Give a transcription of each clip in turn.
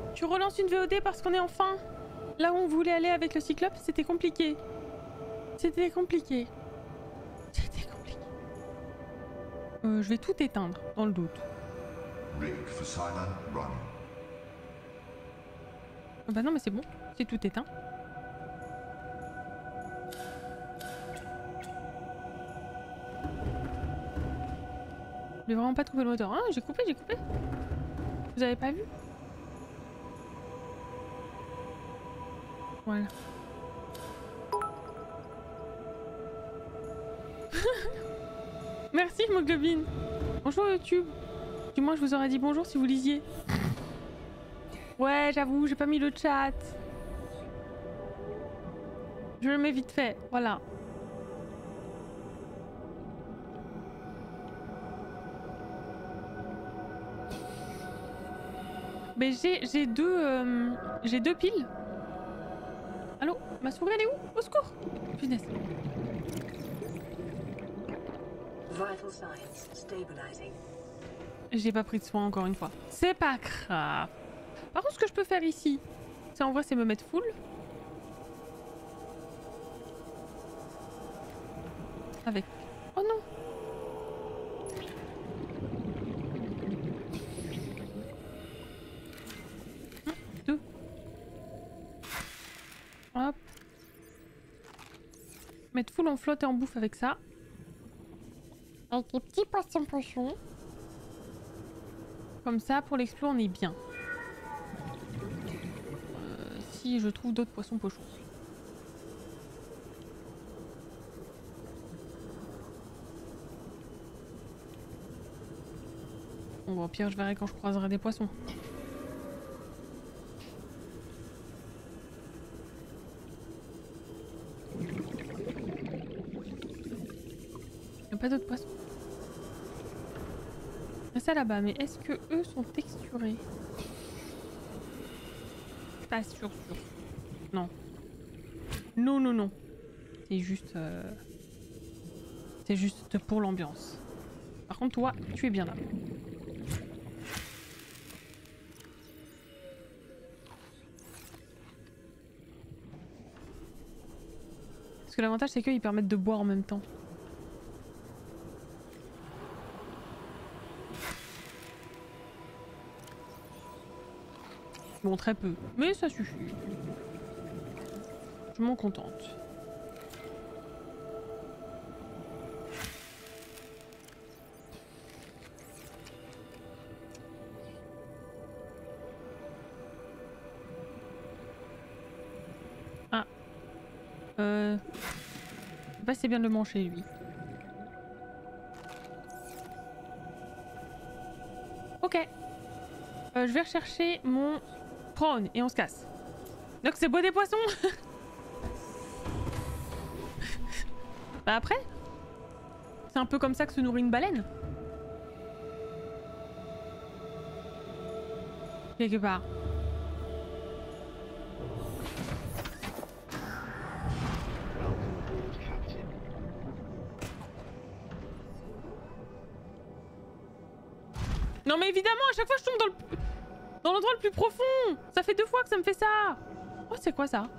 Tu relances une VOD parce qu'on est enfin là où on voulait aller avec le cyclope. C'était compliqué. C'était compliqué. C'était compliqué. Je vais tout éteindre, dans le doute. Bah non mais c'est bon, c'est tout éteint. Je vais vraiment pas trouver le moteur. Ah j'ai coupé, j'ai coupé. Vous avez pas vu? Voilà. Merci Moglobine. Bonjour YouTube. Du moins je vous aurais dit bonjour si vous lisiez. Ouais j'avoue, j'ai pas mis le chat. Je le mets vite fait, voilà. Mais j'ai deux piles. Allô? Ma souris elle est où? Au secours! Punaise. J'ai pas pris de soin encore une fois. C'est pas grave. Par contre ce que je peux faire ici, c'est en vrai c'est me mettre full. Avec... Oh non! Deux. Hop. Mettre full en flotte et en bouffe avec ça. Avec les petits poissons pochons. Comme ça, pour l'explo, on est bien. Si je trouve d'autres poissons pochons. Bon, au pire, je verrai quand je croiserai des poissons. Il n'y a pas d'autres poissons. Il y a ça là-bas, mais est-ce que eux sont texturés? Pas sûr. Non. Non, non, non. C'est juste... C'est juste pour l'ambiance. Par contre, toi, tu es bien là. Parce que l'avantage, c'est qu'ils permettent de boire en même temps. Bon, très peu. Mais ça suffit. Je m'en contente. Ah. Je sais pas si c'est bien de le manger, lui. Ok. Je vais rechercher mon prawn et on se casse. Donc c'est beau des poissons. Bah après, c'est un peu comme ça que se nourrit une baleine. Quelque part. Non mais évidemment, à chaque fois je tombe dans l'endroit le plus profond. Ça fait 2 fois que ça me fait ça. Oh c'est quoi ça?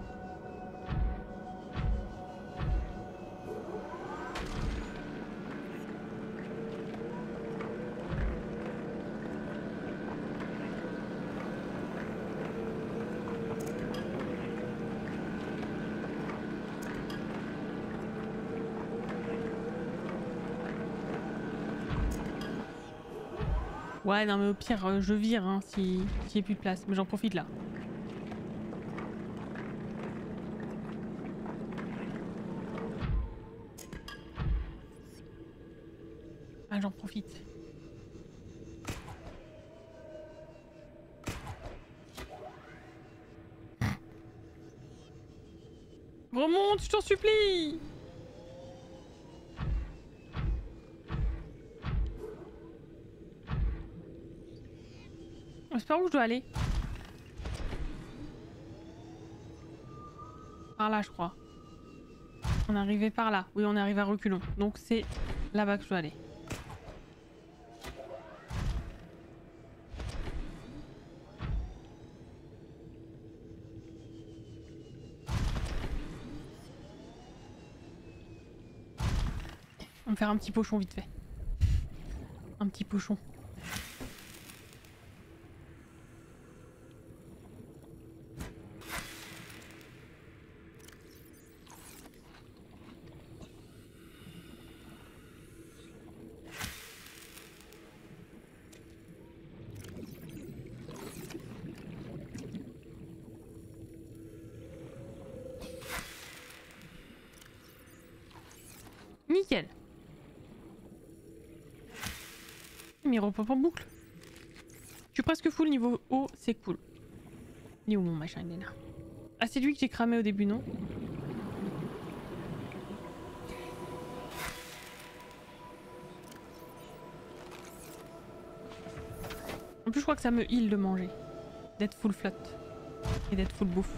Ouais non mais au pire je vire hein, s'il n'y a plus de place. Mais j'en profite là. Ah j'en profite. Remonte, je t'en supplie. J'espère où je dois aller. Par là je crois. On est arrivé par là. Oui on est arrivé à reculons. Donc c'est là-bas que je dois aller. va me faire un petit pochon vite fait. Un petit pochon. Nickel. Mais il repop en boucle. Je suis presque full niveau haut, c'est cool. Il est où mon machin, il est là. Ah, c'est lui que j'ai cramé au début, non? En plus, je crois que ça me heal de manger. D'être full flotte. Et d'être full bouffe.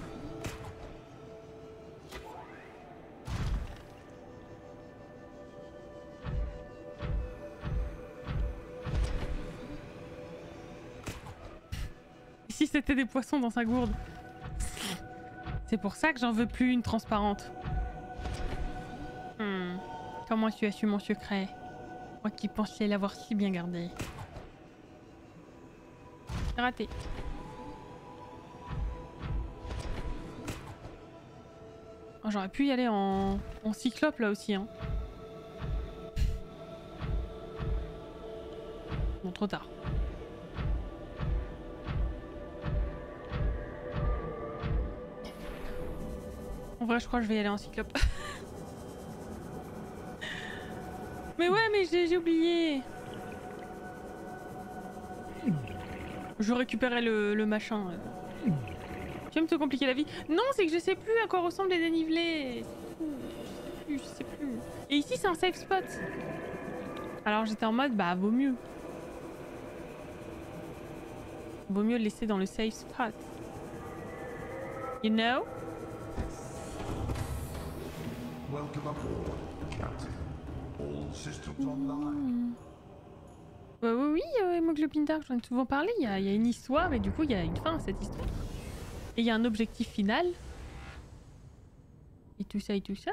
Si c'était des poissons dans sa gourde. C'est pour ça que j'en veux plus une transparente. Comment tu as su mon secret? Moi qui pensais l'avoir si bien gardé. Raté. Oh, j'aurais pu y aller en cyclope là aussi. Hein. Bon, trop tard. En vrai, je crois que je vais y aller en cyclope. Mais ouais, mais j'ai oublié. Je récupérais le machin. Tu aimes te compliquer la vie? Non, c'est que je sais plus à quoi ressemblent les dénivelés. Je sais plus. Et ici, c'est un safe spot. Alors j'étais en mode, bah vaut mieux. Vaut mieux le laisser dans le safe spot. You know? Welcome aboard, Captain. All systems online. Oui, Hémoglobine Dark, j'en ai souvent parlé. Il y a une histoire et du coup, il y a une fin à cette histoire. Et il y a un objectif final. Et tout ça et tout ça.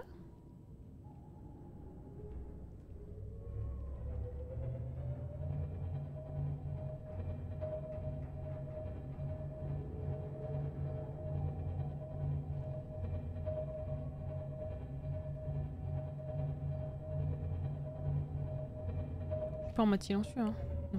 Pas en mode silencieux, hein. Non.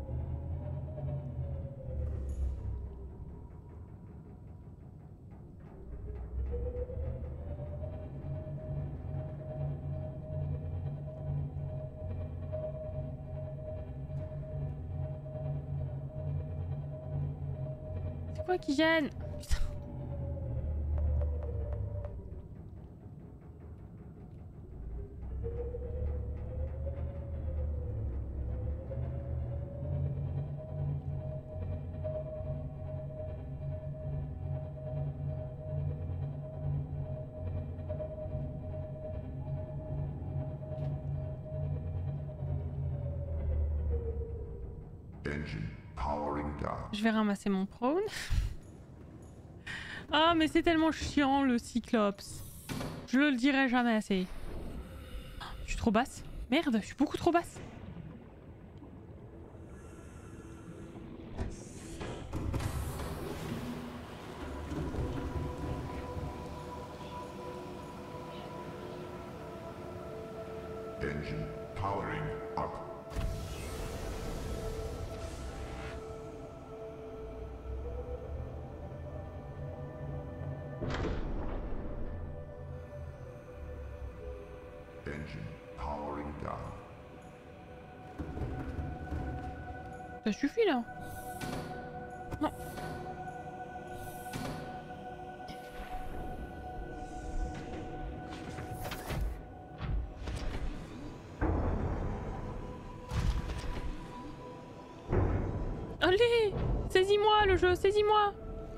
C'est quoi qui gêne? Putain. Engine powering down. Je vais ramasser mon prône. Ah, mais c'est tellement chiant le Cyclops. Je le dirai jamais assez. Je suis trop basse. Merde, je suis beaucoup trop basse. Engine powering up. Engine powering down. Ça suffit là. Non. Allez, saisis-moi le jeu, saisis-moi.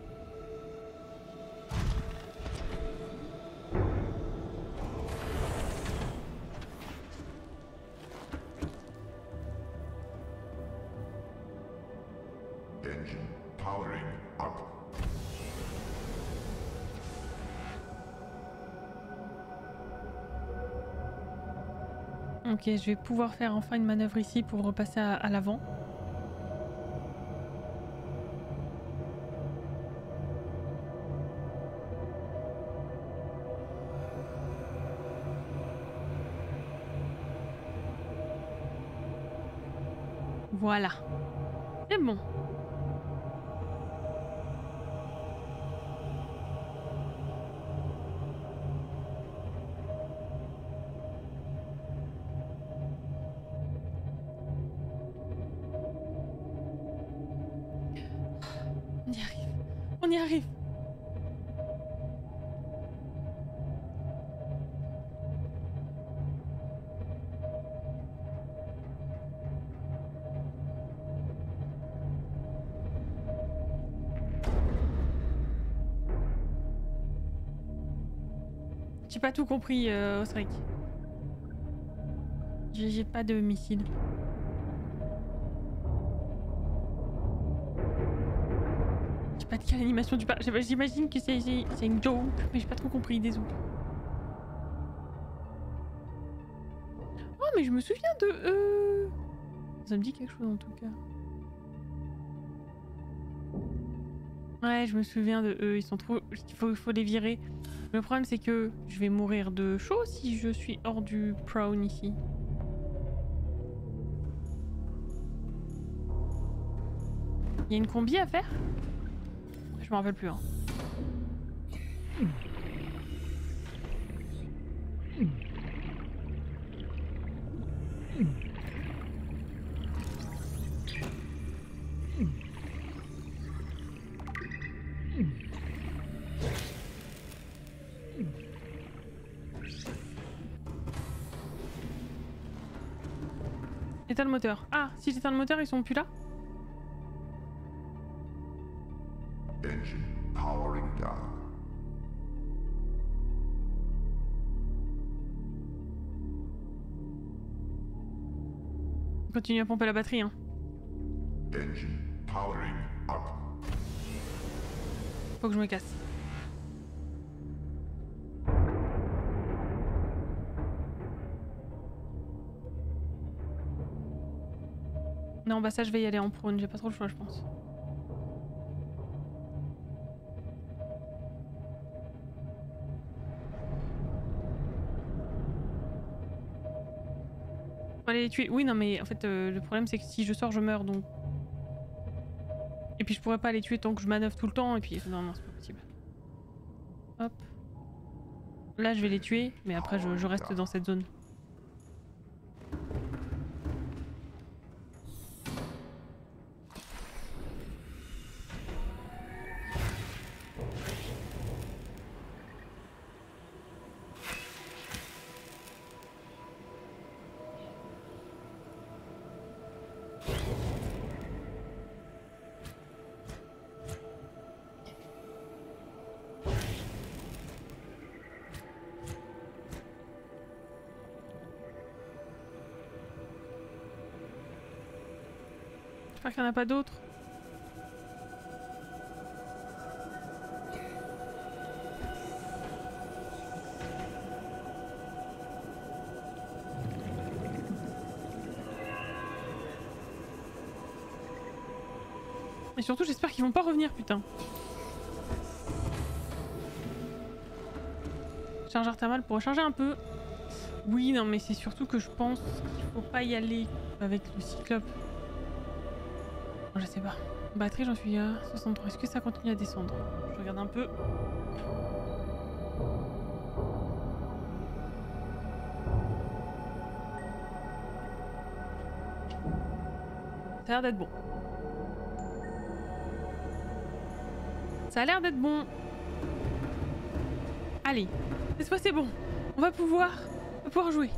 Engine powering up. Ok, je vais pouvoir faire enfin une manœuvre ici pour repasser à l'avant. Voilà. C'est bon. On y arrive. On y arrive. J'ai pas tout compris, Osric. J'ai pas de missile. J'ai pas de quelle animation tu parles. J'imagine que c'est une joke, mais j'ai pas trop compris, désolé. Oh, mais je me souviens de... Ça me dit quelque chose en tout cas. Ouais, je me souviens de eux, ils sont trop... Il faut les virer. Le problème c'est que je vais mourir de chaud si je suis hors du prone ici. Il y a une combi à faire? Je me rappelle plus. Hein. Éteins le moteur. Ah, si j'éteins le moteur, ils sont plus là? Engine powering down. Continue à pomper la batterie, hein. Engine powering up. Faut que je me casse. Non, bah ça, je vais y aller en prône. J'ai pas trop le choix, je pense. Faut aller les tuer. Oui, non, mais en fait, le problème, c'est que si je sors, je meurs, donc... Et puis je pourrais pas les tuer tant que je manœuvre tout le temps, et puis... Non, non, c'est pas possible. Hop. Là, je vais les tuer, mais après, je reste dans cette zone. J'espère qu'il n'y en a pas d'autres. Et surtout, j'espère qu'ils vont pas revenir, putain. Chargeur thermal pour recharger un peu. Oui, non, mais c'est surtout que je pense qu'il faut pas y aller avec le cyclope. Je sais pas. Batterie, j'en suis à 63. Est-ce que ça continue à descendre? Je regarde un peu. Ça a l'air d'être bon. Ça a l'air d'être bon. Allez, cette fois c'est bon. On va pouvoir jouer.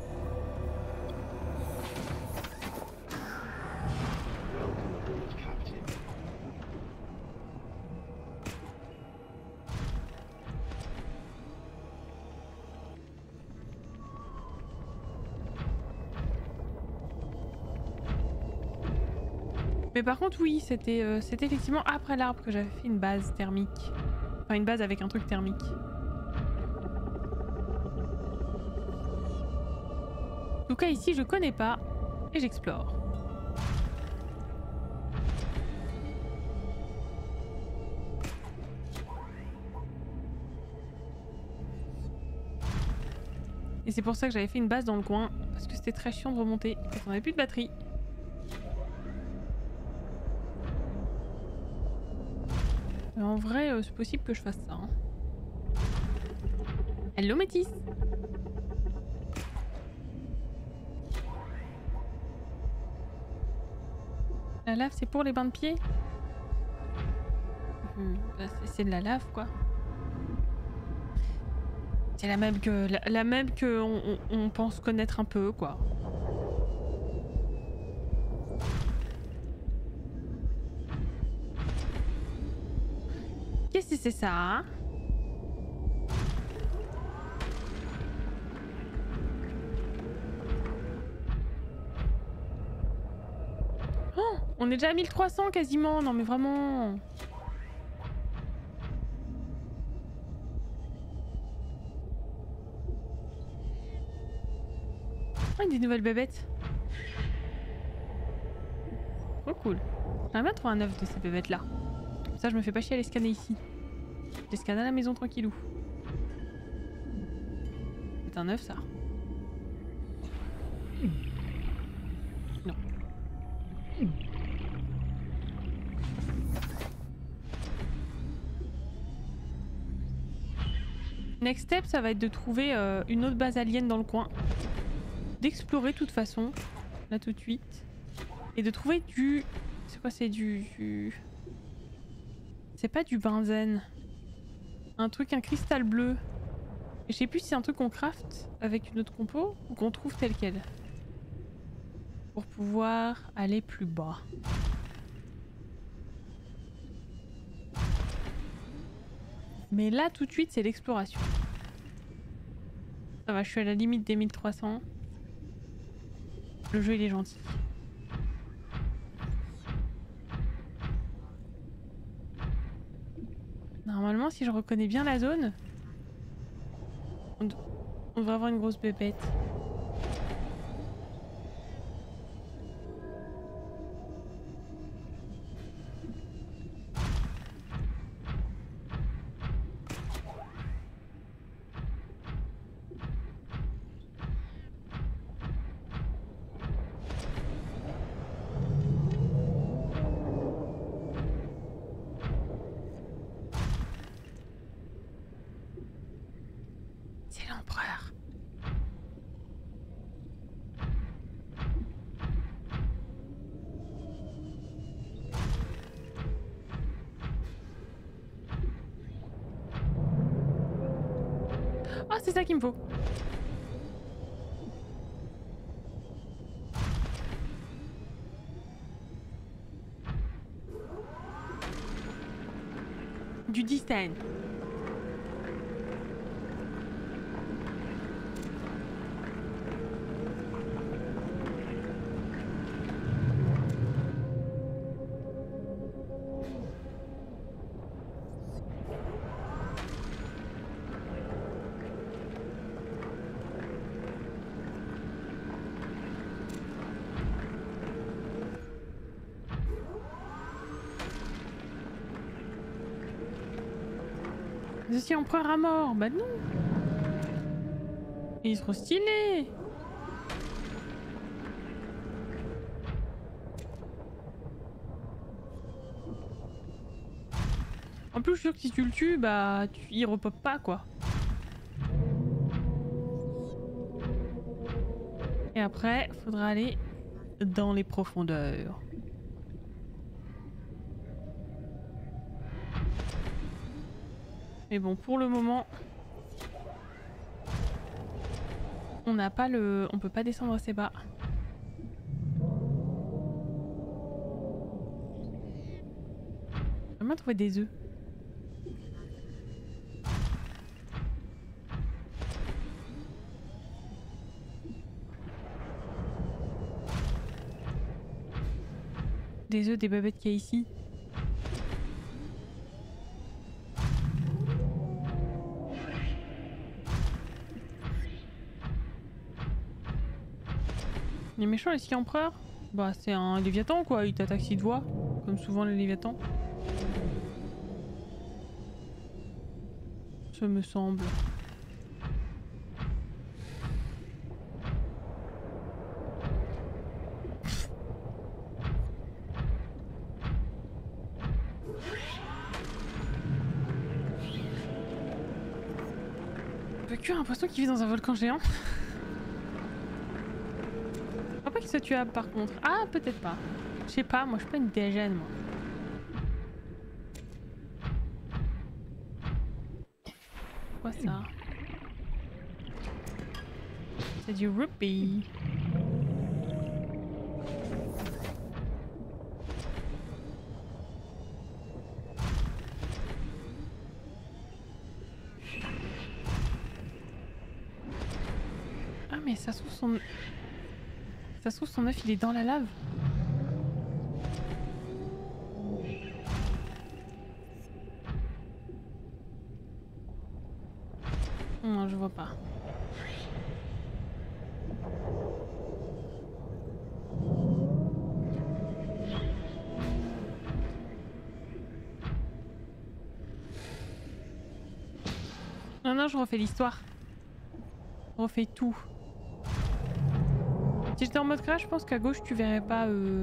Mais par contre oui, c'était effectivement après l'arbre que j'avais fait une base thermique. Enfin une base avec un truc thermique. tout cas ici je connais pas et j'explore. Et c'est pour ça que j'avais fait une base dans le coin, parce que c'était très chiant de remonter quand on avait plus de batterie. Mais en vrai, c'est possible que je fasse ça. Hein. Hello Métis! La lave, c'est pour les bains de pied? Bah, c'est de la lave, quoi. C'est la même que on pense connaître un peu, quoi. Qu'est-ce que c'est ça, hein? Oh, on est déjà à 1300 quasiment. Non mais vraiment. Ah, des nouvelles bébêtes. Trop cool. J'aimerais bien trouver un œuf de ces bébêtes là. Ça je me fais pas chier à les scanner ici. Je les scanne à la maison tranquillou. C'est un œuf ça. Non. Next step, ça va être de trouver une autre base alien dans le coin. D'explorer de toute façon, là tout de suite. Et de trouver du... C'est quoi, c'est du... C'est pas du benzène. Un truc, un cristal bleu. Et je sais plus si c'est un truc qu'on craft avec une autre compo ou qu'on trouve tel quel. Pour pouvoir aller plus bas. Mais là tout de suite c'est l'exploration. Ça va, je suis à la limite des 1300. Le jeu il est gentil. Normalement si je reconnais bien la zone, on devrait avoir une grosse bébête. Ah, c'est ça qu'il me faut. Du distain. Je suis empereur à mort. Bah non. Il est trop stylé. En plus je suis sûr que si tu le tues, bah il repop pas quoi. Et après, faudra aller dans les profondeurs. Mais bon, pour le moment, on n'a pas le... On peut pas descendre assez bas. J'aimerais trouver des œufs. Des œufs, des babettes qu'il y a ici. Les méchants, les ski empereurs, bah c'est un léviathan quoi, il t'attaque si de voix, comme souvent les léviathans. Ce me semble. J'ai l'impression qu'il vit dans un volcan géant. Je crois pas qu'il soit tuable par contre. Ah, peut-être pas. Je sais pas, moi je suis pas une dégène moi. Quoi ça? C'est du rupee. Ah mais ça se trouve son... Ça se trouve son œuf il est dans la lave. Non, je vois pas. Non, non, je refais l'histoire. Je refais tout. Si j'étais en mode crash, je pense qu'à gauche tu verrais pas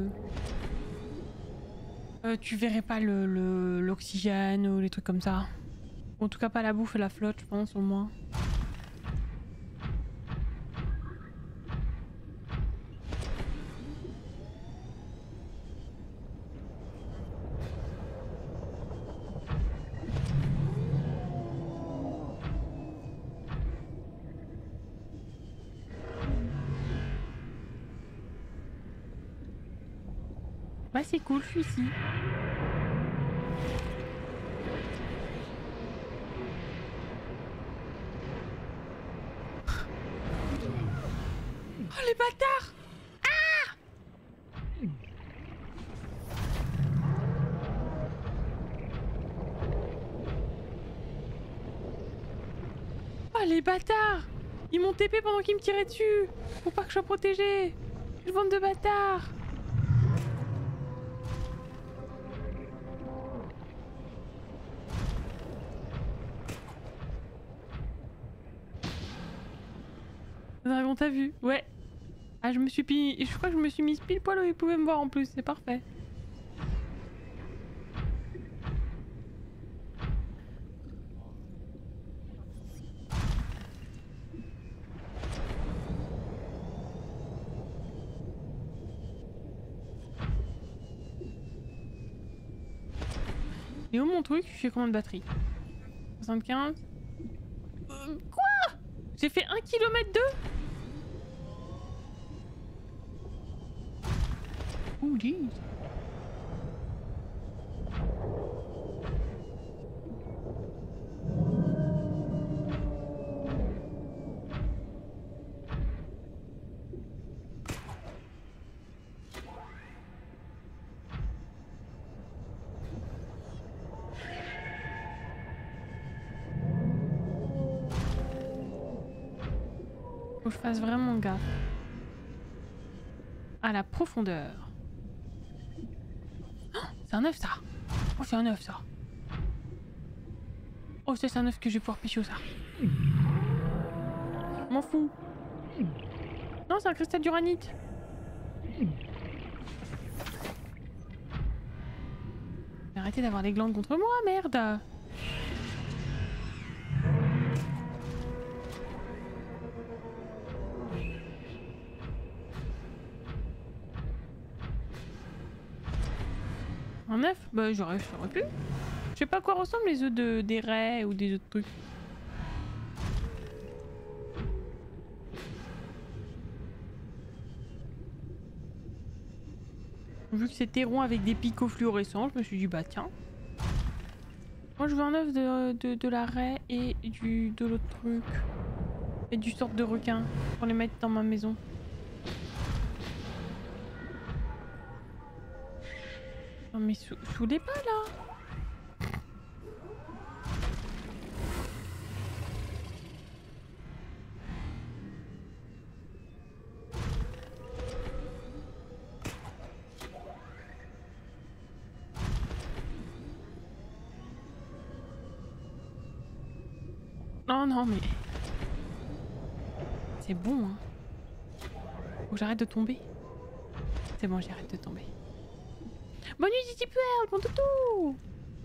tu verrais pas l'oxygène ou les trucs comme ça. En tout cas pas la bouffe et la flotte, je pense au moins. Ouais, c'est cool, je suis ici. Oh les bâtards! Ah! Oh les bâtards! Ils m'ont TP pendant qu'ils me tiraient dessus! Faut pas que je sois protégée! Une bande de bâtards! Dragon, t'as vu? Ouais. Ah, je crois que je me suis mise pile poil où il pouvait me voir en plus, c'est parfait. Et où mon truc? Je fais combien de batterie? 75? Quoi? J'ai fait 1 km 2? Oh jeez. Faut que je fasse vraiment gaffe. À la profondeur. Oh, c'est un œuf ça. Oh c'est un œuf ça. Oh c'est un œuf que je vais pouvoir pêcher ça. M'en fous. Non c'est un cristal d'uranite. Arrêtez d'avoir des glandes contre moi, merde. Un œuf? Bah j'aurais pu. Je sais pas à quoi ressemblent les œufs des raies ou des autres trucs. Vu que c'était rond avec des picots fluorescents, je me suis dit bah tiens. Moi je veux un œuf de la raie et de l'autre truc. Et du sorte de requin pour les mettre dans ma maison. Non mais saoulez pas là. Non, non, mais... C'est bon, hein. Faut que j'arrête de tomber. C'est bon, j'arrête de tomber. Bonne nuit, Titi Pearl, mon toutou!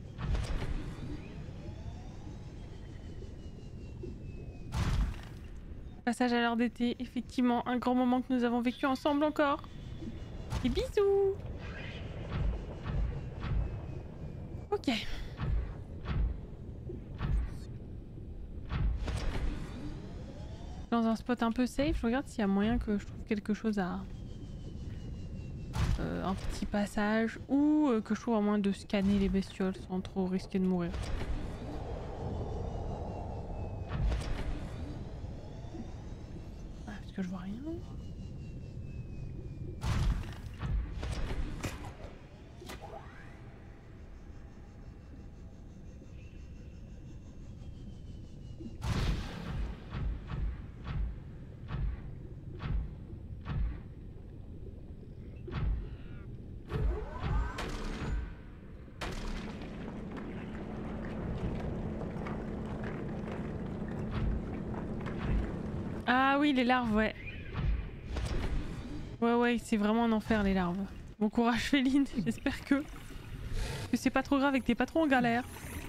Passage à l'heure d'été, effectivement, un grand moment que nous avons vécu ensemble encore. Et bisous! Ok. Dans un spot un peu safe, je regarde s'il y a moyen que je trouve quelque chose à... un petit passage ou que je trouve à moins de scanner les bestioles sans trop risquer de mourir. Ah, parce que je vois rien. Ah oui, les larves, ouais. Ouais, c'est vraiment un enfer les larves. Bon courage Féline, j'espère que c'est pas trop grave et que t'es pas trop en galère.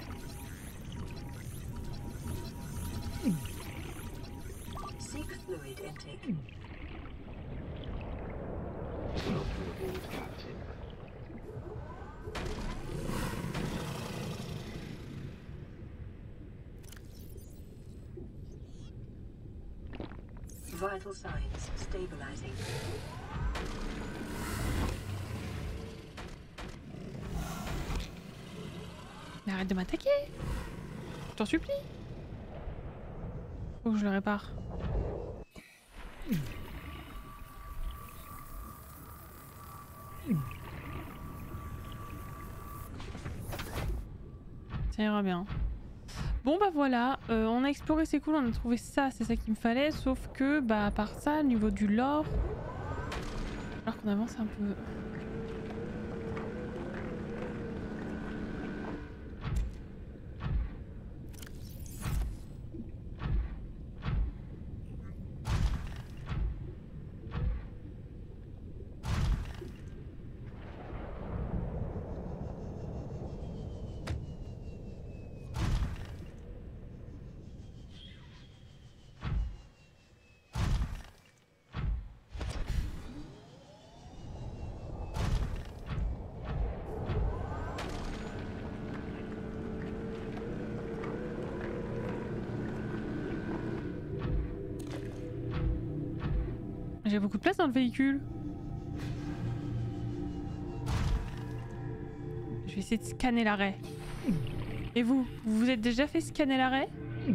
Vital signs stabilizing. Mais arrête de m'attaquer! Je t'en supplie! Faut que je le répare. Ça ira bien. Bon bah voilà, on a exploré, c'est cool, on a trouvé ça, c'est ça qu'il me fallait, sauf que bah à part ça, au niveau du lore, alors qu'on avance un peu... J'ai beaucoup de place dans le véhicule. Je vais essayer de scanner l'arrêt. Et vous vous êtes déjà fait scanner l'arrêt?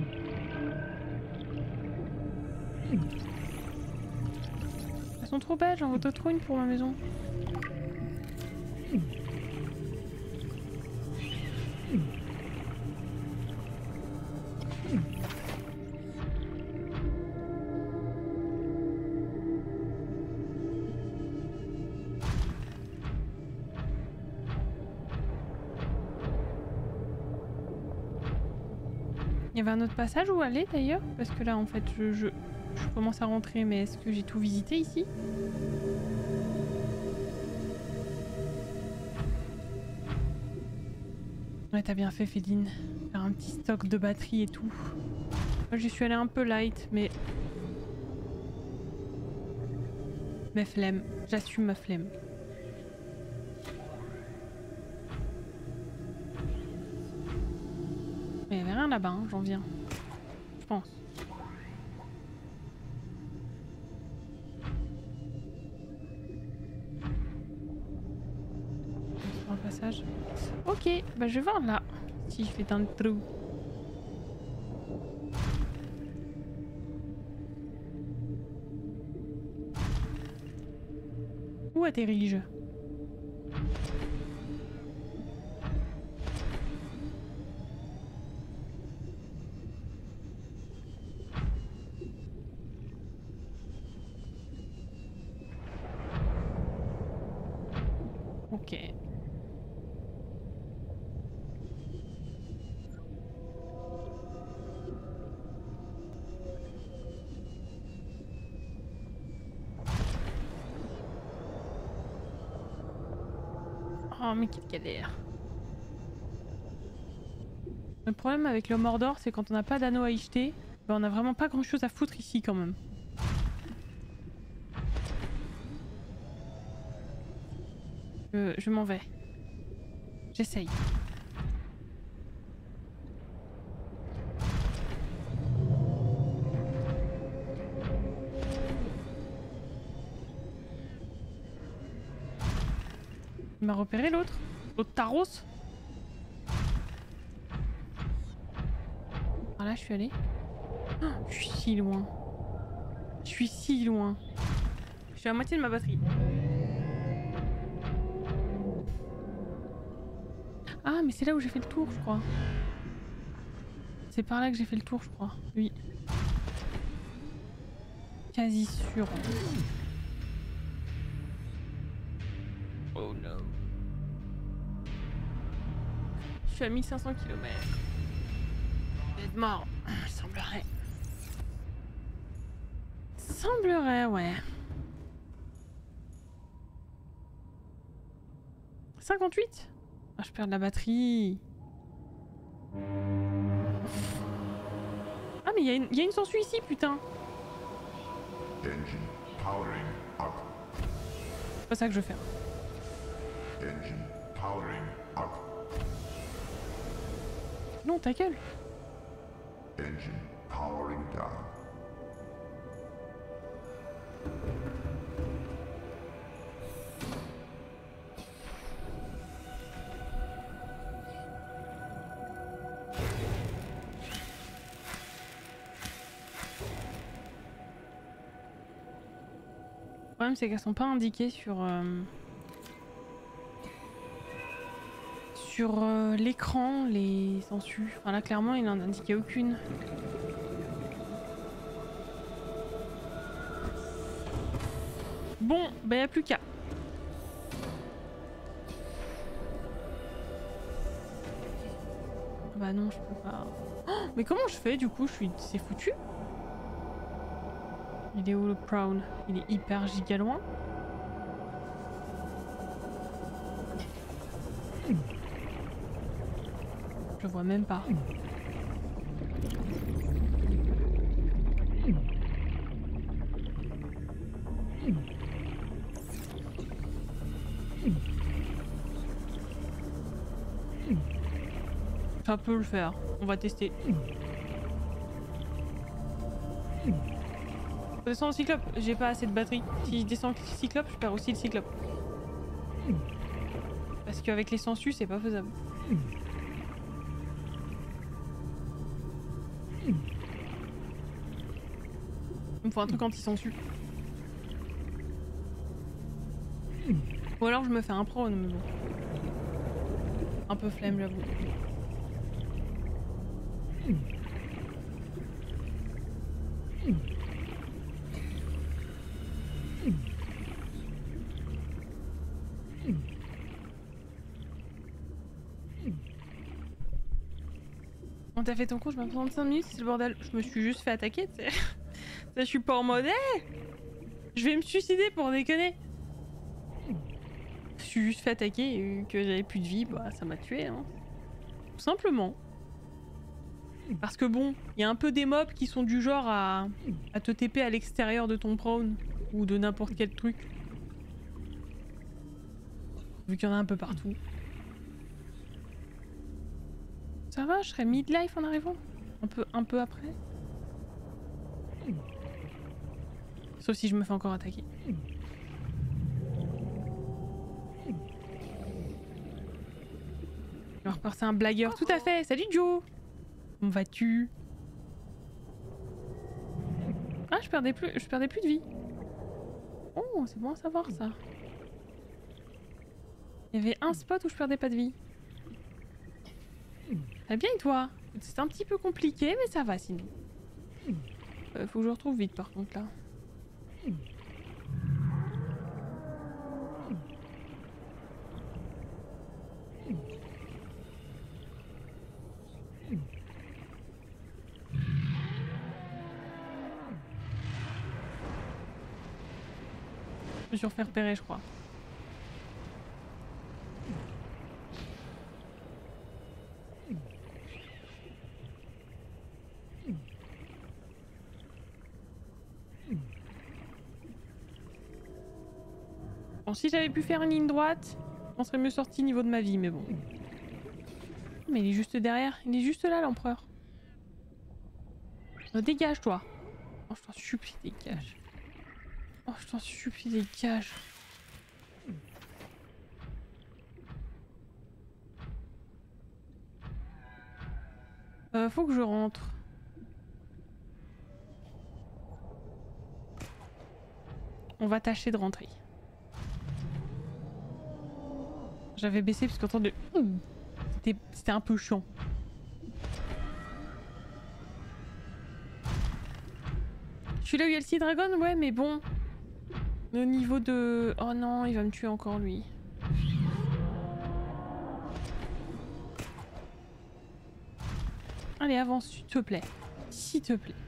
Elles sont trop belles, j'en veux trop une pour ma maison. Il y avait un autre passage où aller d'ailleurs? Parce que là en fait je commence à rentrer, mais est-ce que j'ai tout visité ici? Ouais, t'as bien fait Féline. Faire un petit stock de batterie et tout. Moi j'y suis allée un peu light, mais... Mais flemme. J'assume ma flemme. Mais il y avait rien là-bas, hein, j'en viens. Je pense. Sur un passage. Ok, bah je vais voir là. Si je fais un trou. Où atterris-je? Ok. Oh mais quelle galère. Le problème avec le Mordor, c'est quand on n'a pas d'anneau à y jeter, ben on a vraiment pas grand chose à foutre ici quand même. Je m'en vais. J'essaye. Il m'a repéré l'autre. L'autre Taros. Ah là je suis allée. Oh, je suis si loin. Je suis si loin. Je suis à moitié de ma batterie. Ah mais c'est là où j'ai fait le tour je crois. C'est par là que j'ai fait le tour je crois. Oui. Quasi sûr. Oh no. Je suis à 1500 km. Je vais être mort. Semblerait. Semblerait, ouais. 58 ? Ah, je perds de la batterie. Ah, mais il y a une sangsue ici, putain. Engine powering up. C'est pas ça que je veux faire. Engine powering up. Non, ta gueule. Engine powering down. Le problème, c'est qu'elles sont pas indiquées sur l'écran, les sangsues. Enfin là, clairement, il n'en indiquait aucune. Bon, bah y a plus qu'à. Bah non, je peux pas. Oh, mais comment je fais du coup? C'est foutu. Il est où le Prown? Il est hyper giga loin. Je vois même pas. Ça peut le faire. On va tester. Je descends au cyclope, j'ai pas assez de batterie. Si je descends le cyclope, je perds aussi le cyclope. Parce qu'avec les sangsues, c'est pas faisable. Il me faut un truc anti-sangsues. Ou alors je me fais un prone, mais bon. Un peu flemme, j'avoue. On t'a fait ton coup, je m'attends 5 minutes, c'est le bordel. Je me suis juste fait attaquer, tu sais. Ça, je suis pas en mode, hey, je vais me suicider pour déconner. Je suis juste fait attaquer et que j'avais plus de vie, bah ça m'a tué, hein. Tout simplement. Parce que bon, il y a un peu des mobs qui sont du genre à te TP à l'extérieur de ton prone ou de n'importe quel truc. Vu qu'il y en a un peu partout. Ça va, je serai midlife en arrivant. Un peu après. Sauf si je me fais encore attaquer. Je vais repartir un blagueur. Tout à fait. Salut Joe. Comment vas-tu? Ah, je perdais plus de vie. Oh, c'est bon à savoir ça. Il y avait un spot où je perdais pas de vie. Très bien et toi? C'est un petit peu compliqué mais ça va sinon. Faut que je retrouve vite par contre là. Je me suis refait repérer je crois. Bon, si j'avais pu faire une ligne droite, on serait mieux sorti niveau de ma vie, mais bon. Mais il est juste derrière, il est juste là l'empereur. Dégage toi. Oh, je t'en supplie, dégage. Oh, je t'en supplie, dégage. Faut que je rentre. On va tâcher de rentrer. J'avais baissé parce qu'entendre c'était un peu chiant. Je suis là où il y a le Sea Dragon, ouais, mais bon. Au niveau de... Oh non, il va me tuer encore lui. Allez, avance, s'il te plaît. S'il te plaît.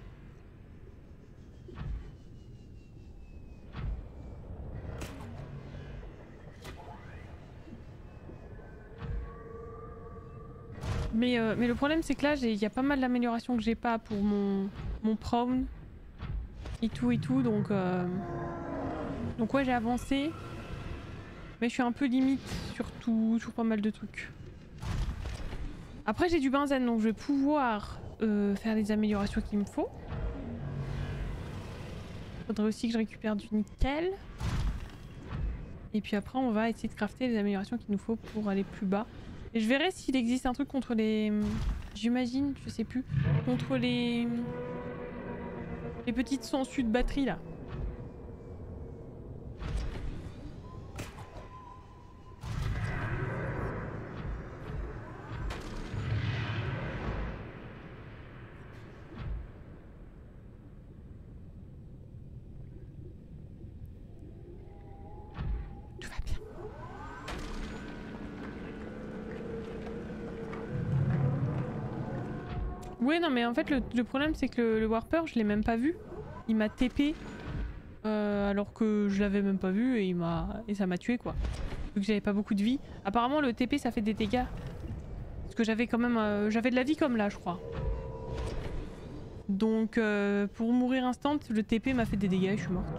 Mais le problème c'est que là il y a pas mal d'améliorations que j'ai pas pour mon prawn et tout donc ouais j'ai avancé mais je suis un peu limite sur pas mal de trucs. Après j'ai du benzène donc je vais pouvoir faire les améliorations qu'il me faut. Faudrait aussi que je récupère du nickel. Et puis après on va essayer de crafter les améliorations qu'il nous faut pour aller plus bas. Et je verrai s'il existe un truc contre les... J'imagine, je sais plus. Contre les petites sangsues de batterie là. Tout va bien. Ouais non mais en fait le problème c'est que le Warper je l'ai même pas vu. Il m'a TP alors que je l'avais même pas vu et ça m'a tué quoi. Vu que j'avais pas beaucoup de vie. Apparemment le TP ça fait des dégâts. Parce que j'avais quand même j'avais de la vie comme là je crois. Donc pour mourir instant le TP m'a fait des dégâts et je suis morte.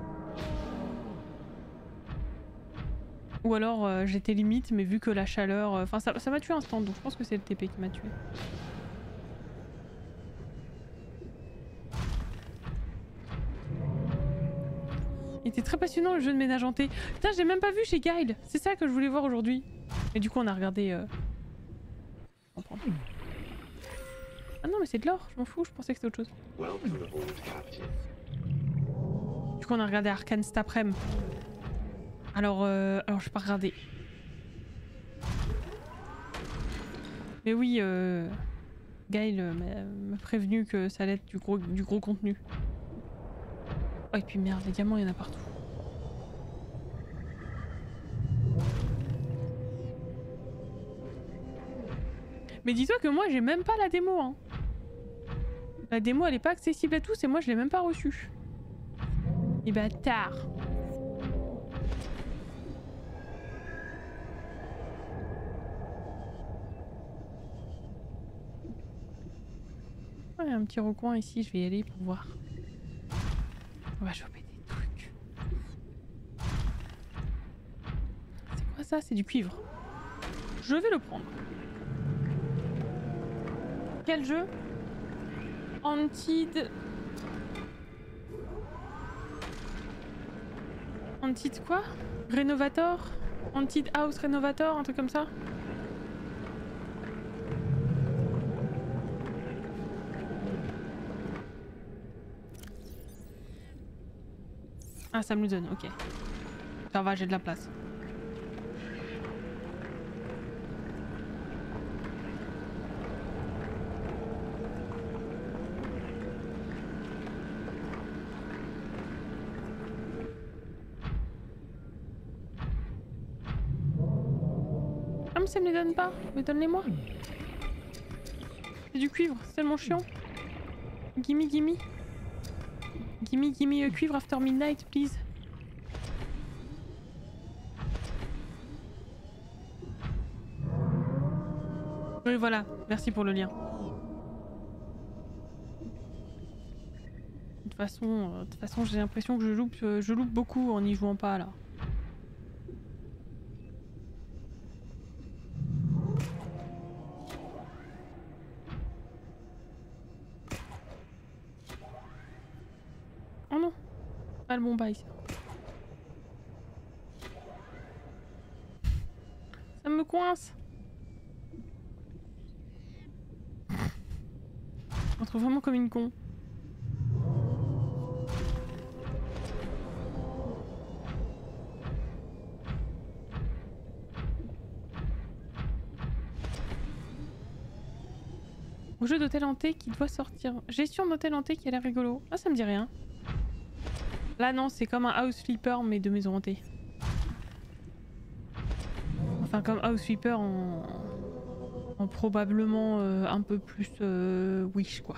Ou alors j'étais limite mais vu que la chaleur... Enfin ça m'a tué instant donc je pense que c'est le TP qui m'a tué. Il était très passionnant le jeu de ménage hanté. Putain, j'ai même pas vu chez Guile. C'est ça que je voulais voir aujourd'hui. Et du coup, on a regardé... Ah non, mais c'est de l'or. Je m'en fous. Je pensais que c'était autre chose. Du coup, on a regardé Arcane cet après-midi. Alors je vais pas regarder. Mais oui, Guile m'a prévenu que ça allait être du gros contenu. Oh et puis merde, les diamants il y en a partout. Mais dis-toi que moi j'ai même pas la démo hein. La démo elle est pas accessible à tous et moi je l'ai même pas reçue. Et bâtard. Il y a un petit recoin ici, je vais y aller pour voir. On va choper des trucs. C'est quoi ça? C'est du cuivre. Je vais le prendre. Quel jeu? Antid quoi? Renovator? Antid House Renovator? Un truc comme ça? Ah, ça me le donne, ok. Ça va, j'ai de la place. Ah mais ça me les donne pas, mais donne-les-moi. C'est du cuivre, c'est tellement chiant. Gimme, gimme. Gimme cuivre after midnight, please. Oui, voilà. Merci pour le lien. De toute façon j'ai l'impression que je loupe beaucoup en n'y jouant pas là. pas le bon bail ça. Ça me coince. Je me trouve vraiment comme une con. Au jeu d'hôtel hanté qui doit sortir. Gestion d'hôtel hanté qui a l'air rigolo. Ah, ça me dit rien. Là, non, c'est comme un House Flipper mais de maison hantée. Enfin, comme House Flipper en probablement un peu plus Wish, quoi.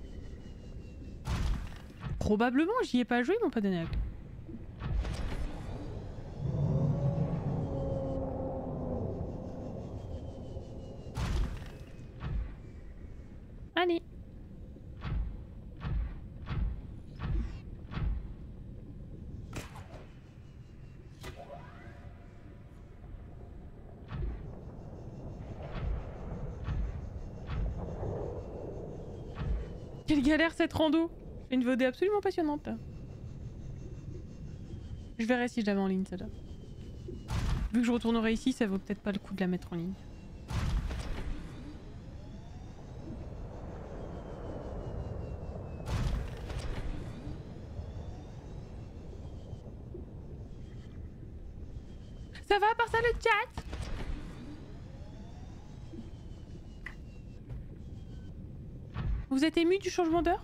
Probablement, j'y ai pas joué, ils m'ont pas donné la clé. Allez. Quelle galère cette rando! C'est une VOD absolument passionnante. Je verrai si je l'avais en ligne, celle-là. Vu que je retournerai ici, ça vaut peut-être pas le coup de la mettre en ligne. Ça va, à part ça, le chat? Vous êtes ému du changement d'heure?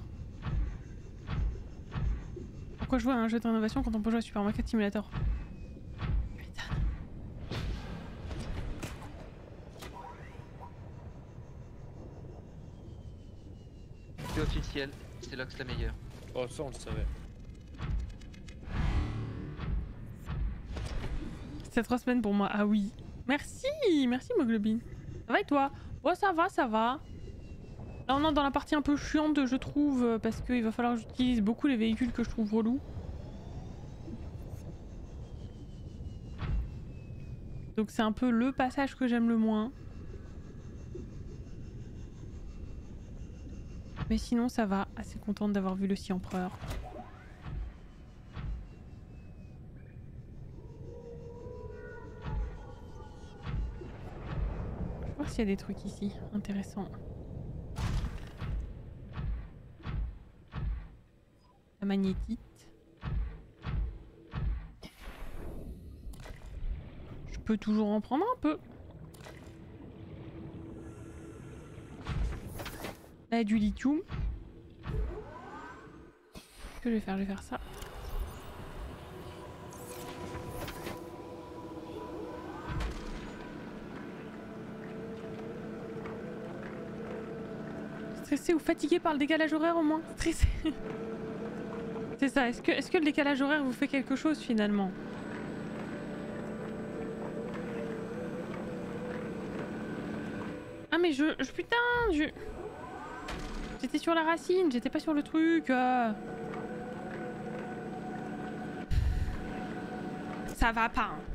Pourquoi jouer à un jeu de rénovation quand on peut jouer à Super Market Simulator? Putain. C'est officiel, c'est Lox la meilleure. Oh, ça on le savait. C'est 3 semaines pour moi. Ah oui. Merci, merci Moglobine. Ça va et toi? Oh, ça va, ça va. Là on est dans la partie un peu chiante je trouve parce qu'il va falloir que j'utilise beaucoup les véhicules que je trouve relous. Donc c'est un peu le passage que j'aime le moins. Mais sinon ça va, assez contente d'avoir vu le Sea Empereur. Je vais voir s'il y a des trucs ici intéressants. La magnétite. Je peux toujours en prendre un peu. Là, il y a du lithium. Ce que je vais faire? Je vais faire ça. Stressé ou fatigué par le décalage horaire au moins? Stressé. C'est ça, est-ce que le décalage horaire vous fait quelque chose finalement? Ah mais putain, j'étais sur la racine, j'étais pas sur le truc. Ça va pas. Hein.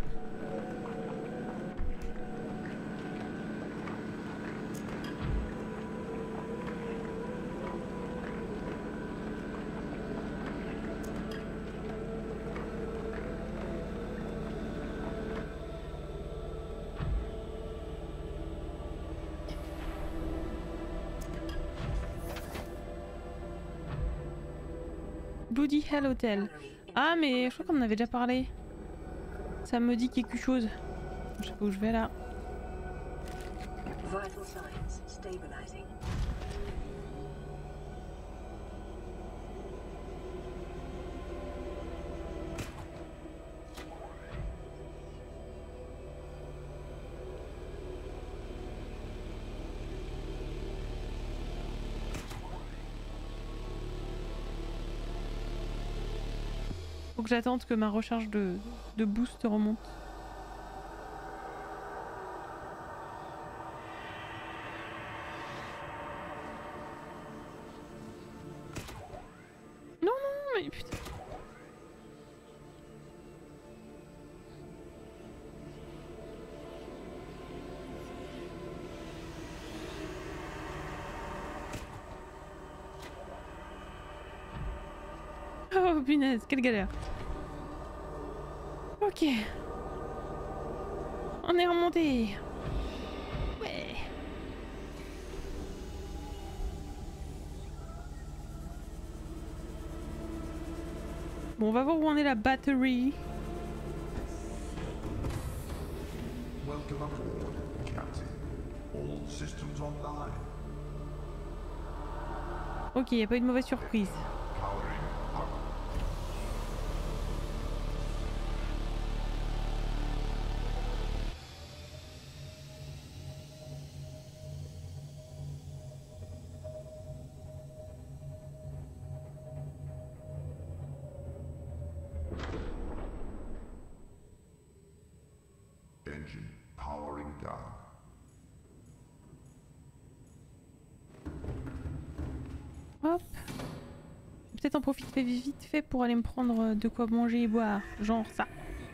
Bloody Hell Hotel. Ah mais je crois qu'on en avait déjà parlé. Ça me dit quelque chose. Je sais pas où je vais là. Vital signs stabilizing. Faut que j'attende que ma recharge de boost remonte. Non, non, mais putain. Oh punaise, quelle galère. Ok. On est remonté. Ouais. Bon, on va voir où en est la batterie. Welcome aboard, Captain. All systems online. Ok, y a pas eu de mauvaise surprise. Powering up. Engine powering down. Hop. Peut-être en profiter vite fait pour aller me prendre de quoi manger et boire. Genre ça.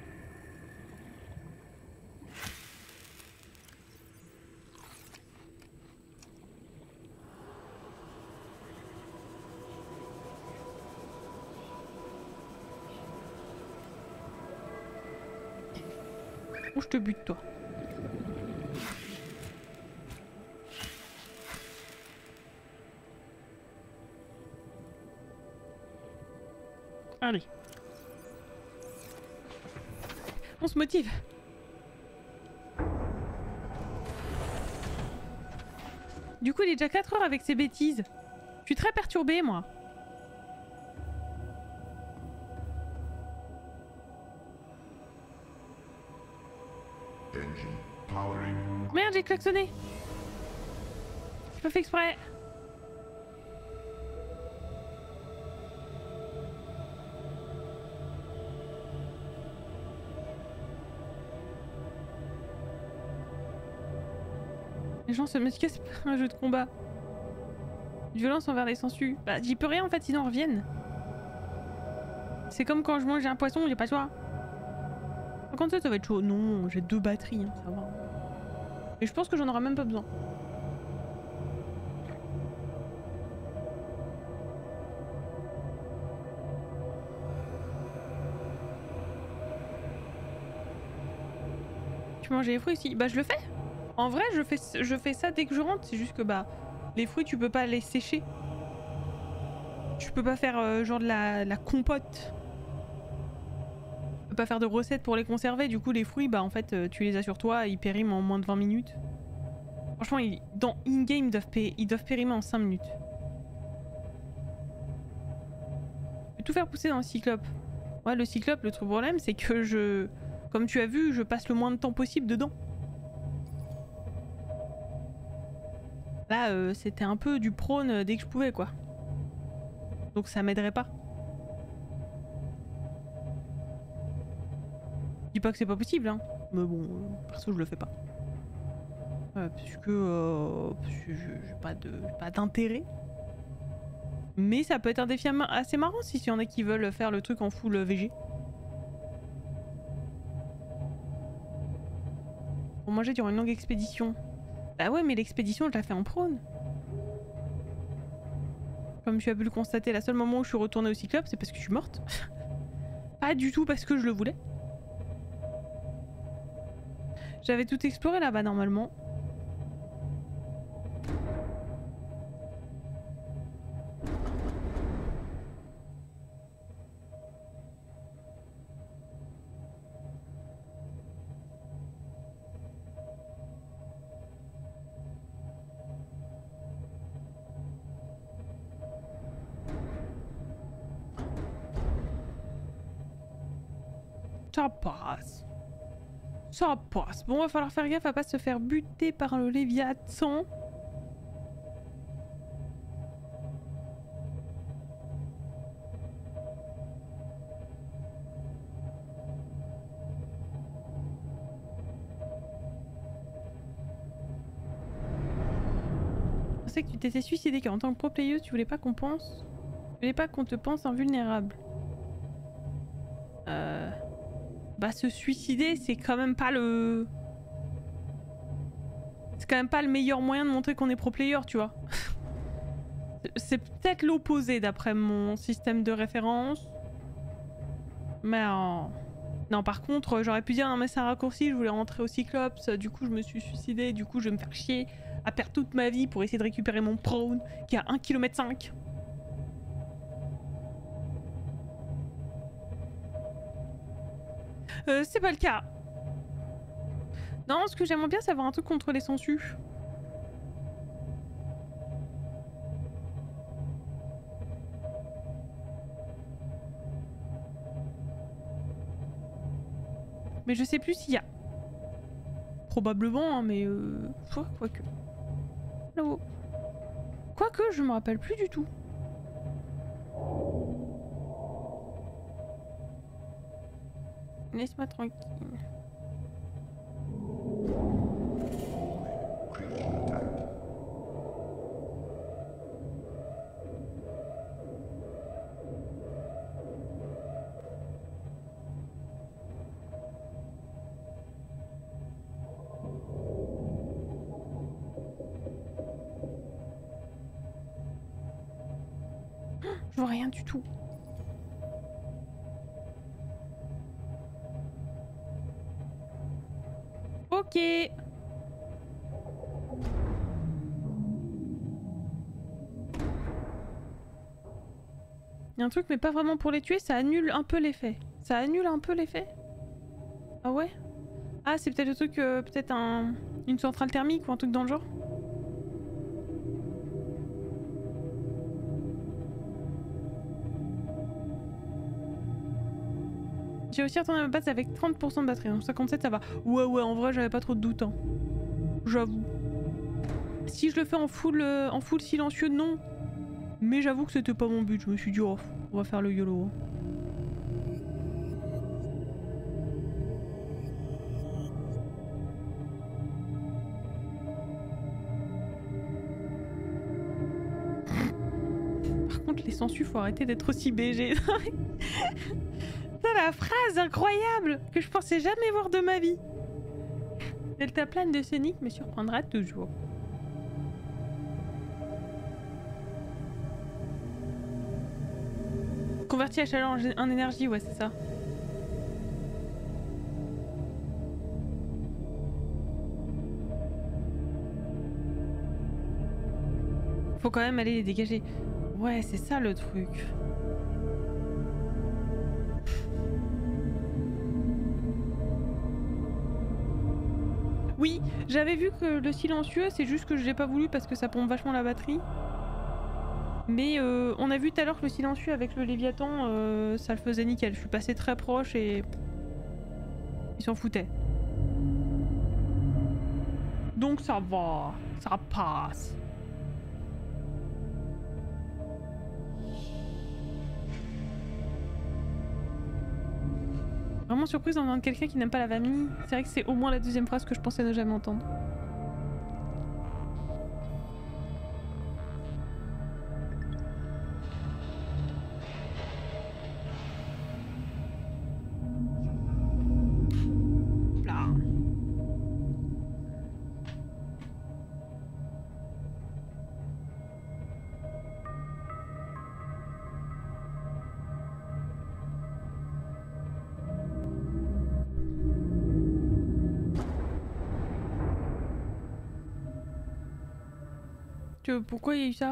Ou je te bute toi. Allez. On se motive. Du coup, il est déjà 4 heures avec ces bêtises. Je suis très perturbée, moi. Engine powering up. Merde, j'ai klaxonné. J'ai pas fait exprès. Les gens se mettent cassent pas un jeu de combat. Violence envers les sangsues. Bah j'y peux rien en fait, sinon ils reviennent. C'est comme quand je mange un poisson, j'ai pas le choix. Par contre ça va être chaud. Non, j'ai 2 batteries, hein, ça va. Et je pense que j'en aurai même pas besoin. Tu manges les fruits aussi? Bah je le fais. En vrai je fais ça dès que je rentre, c'est juste que bah les fruits tu peux pas les sécher. Tu peux pas faire genre de la compote. Tu peux pas faire de recettes pour les conserver, du coup les fruits bah en fait tu les as sur toi, ils périment en moins de 20 minutes. Franchement dans in-game ils doivent périmer en 5 minutes. Je vais tout faire pousser dans le cyclope. Ouais le cyclope le truc problème c'est que comme tu as vu je passe le moins de temps possible dedans. Là, c'était un peu du prône dès que je pouvais, quoi. Donc ça m'aiderait pas. Je dis pas que c'est pas possible, hein. Mais bon, perso, je le fais pas. Parce que j'ai pas d'intérêt. Mais ça peut être un défi assez marrant si y en a qui veulent faire le truc en full VG. Pour manger durant une longue expédition. Bah ouais mais l'expédition je la fais en prône. Comme tu as pu le constater, la seule moment où je suis retournée au cyclope c'est parce que je suis morte. Pas du tout parce que je le voulais. J'avais tout exploré là-bas normalement. Ça passe. Ça passe. Bon, va falloir faire gaffe à pas se faire buter par le Léviathan. Je sais que tu t'étais suicidé car en tant que pro playeuse, tu voulais pas qu'on pense... Tu voulais pas qu'on te pense invulnérable. Bah se suicider c'est quand même pas le... C'est quand même pas le meilleur moyen de montrer qu'on est pro player, tu vois. C'est peut-être l'opposé d'après mon système de référence. Mais non, par contre, j'aurais pu dire non mais c'est un raccourci, je voulais rentrer au Cyclops, du coup je me suis suicidée, du coup je vais me faire chier à perdre toute ma vie pour essayer de récupérer mon prone qui a 1,5 km. C'est pas le cas. Non, ce que j'aimerais bien c'est avoir un truc contre les sangsues. Mais je sais plus s'il y a. Probablement, hein, mais quoique. Là-haut. Quoique, je me rappelle plus du tout. Laisse-moi tranquille. Je vois rien du tout. Ok. Il y a un truc mais pas vraiment pour les tuer, ça annule un peu l'effet. Ça annule un peu l'effet? Ah ouais? Ah c'est peut-être le truc, peut-être une centrale thermique ou un truc dans le genre? J'ai aussi retourné ma base avec 30% de batterie, donc 57 ça va. Ouais en vrai j'avais pas trop de doute, hein. J'avoue. Si je le fais en full silencieux, non. Mais j'avoue que c'était pas mon but, je me suis dit oh, on va faire le YOLO. Par contre les sangsues, faut arrêter d'être aussi BG. La phrase incroyable que je pensais jamais voir de ma vie. Deltaplane de Sonic me surprendra toujours. Converti la chaleur en énergie, ouais c'est ça. Faut quand même aller les dégager. Ouais c'est ça le truc. Oui, j'avais vu que le silencieux, c'est juste que je l'ai pas voulu parce que ça pompe vachement la batterie. Mais on a vu tout à l'heure que le silencieux avec le Léviathan, ça le faisait nickel. Je suis passée très proche et... ils s'en foutaient. Donc ça va, ça passe. Vraiment surprise d'entendre quelqu'un qui n'aime pas la famille. C'est vrai que c'est au moins la deuxième phrase que je pensais ne jamais entendre. Là. Pourquoi il y a eu ça?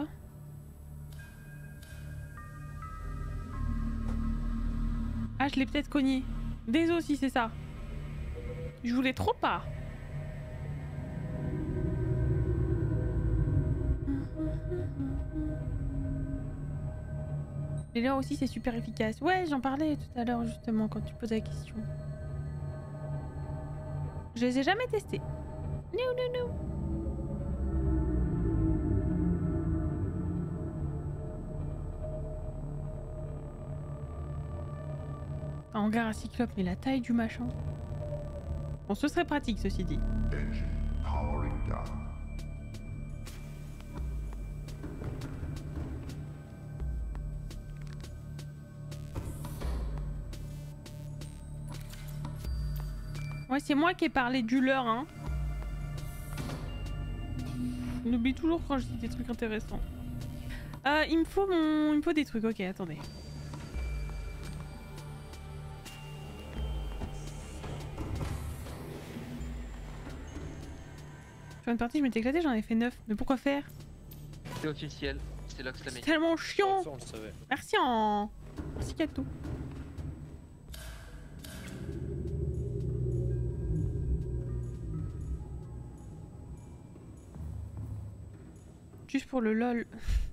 Ah, je l'ai peut-être cogné. Désolé si c'est ça. Je voulais trop pas. Et là aussi c'est super efficace. Ouais, j'en parlais tout à l'heure justement quand tu posais la question. Je les ai jamais testés. Non. Hangar à Cyclope, mais la taille du machin. Bon, ce serait pratique ceci dit. Engine powering down. Ouais, c'est moi qui ai parlé du leur, hein. On oublie toujours quand je dis des trucs intéressants. Il me faut des trucs, ok, attendez. Sur une partie, je m'étais éclaté, j'en ai fait 9. Mais pourquoi faire? C'est officiel, c'est Lox la C'est meilleure. tellement chiant. Ça, on le savait. Merci en... Merci Kato. Juste pour le lol.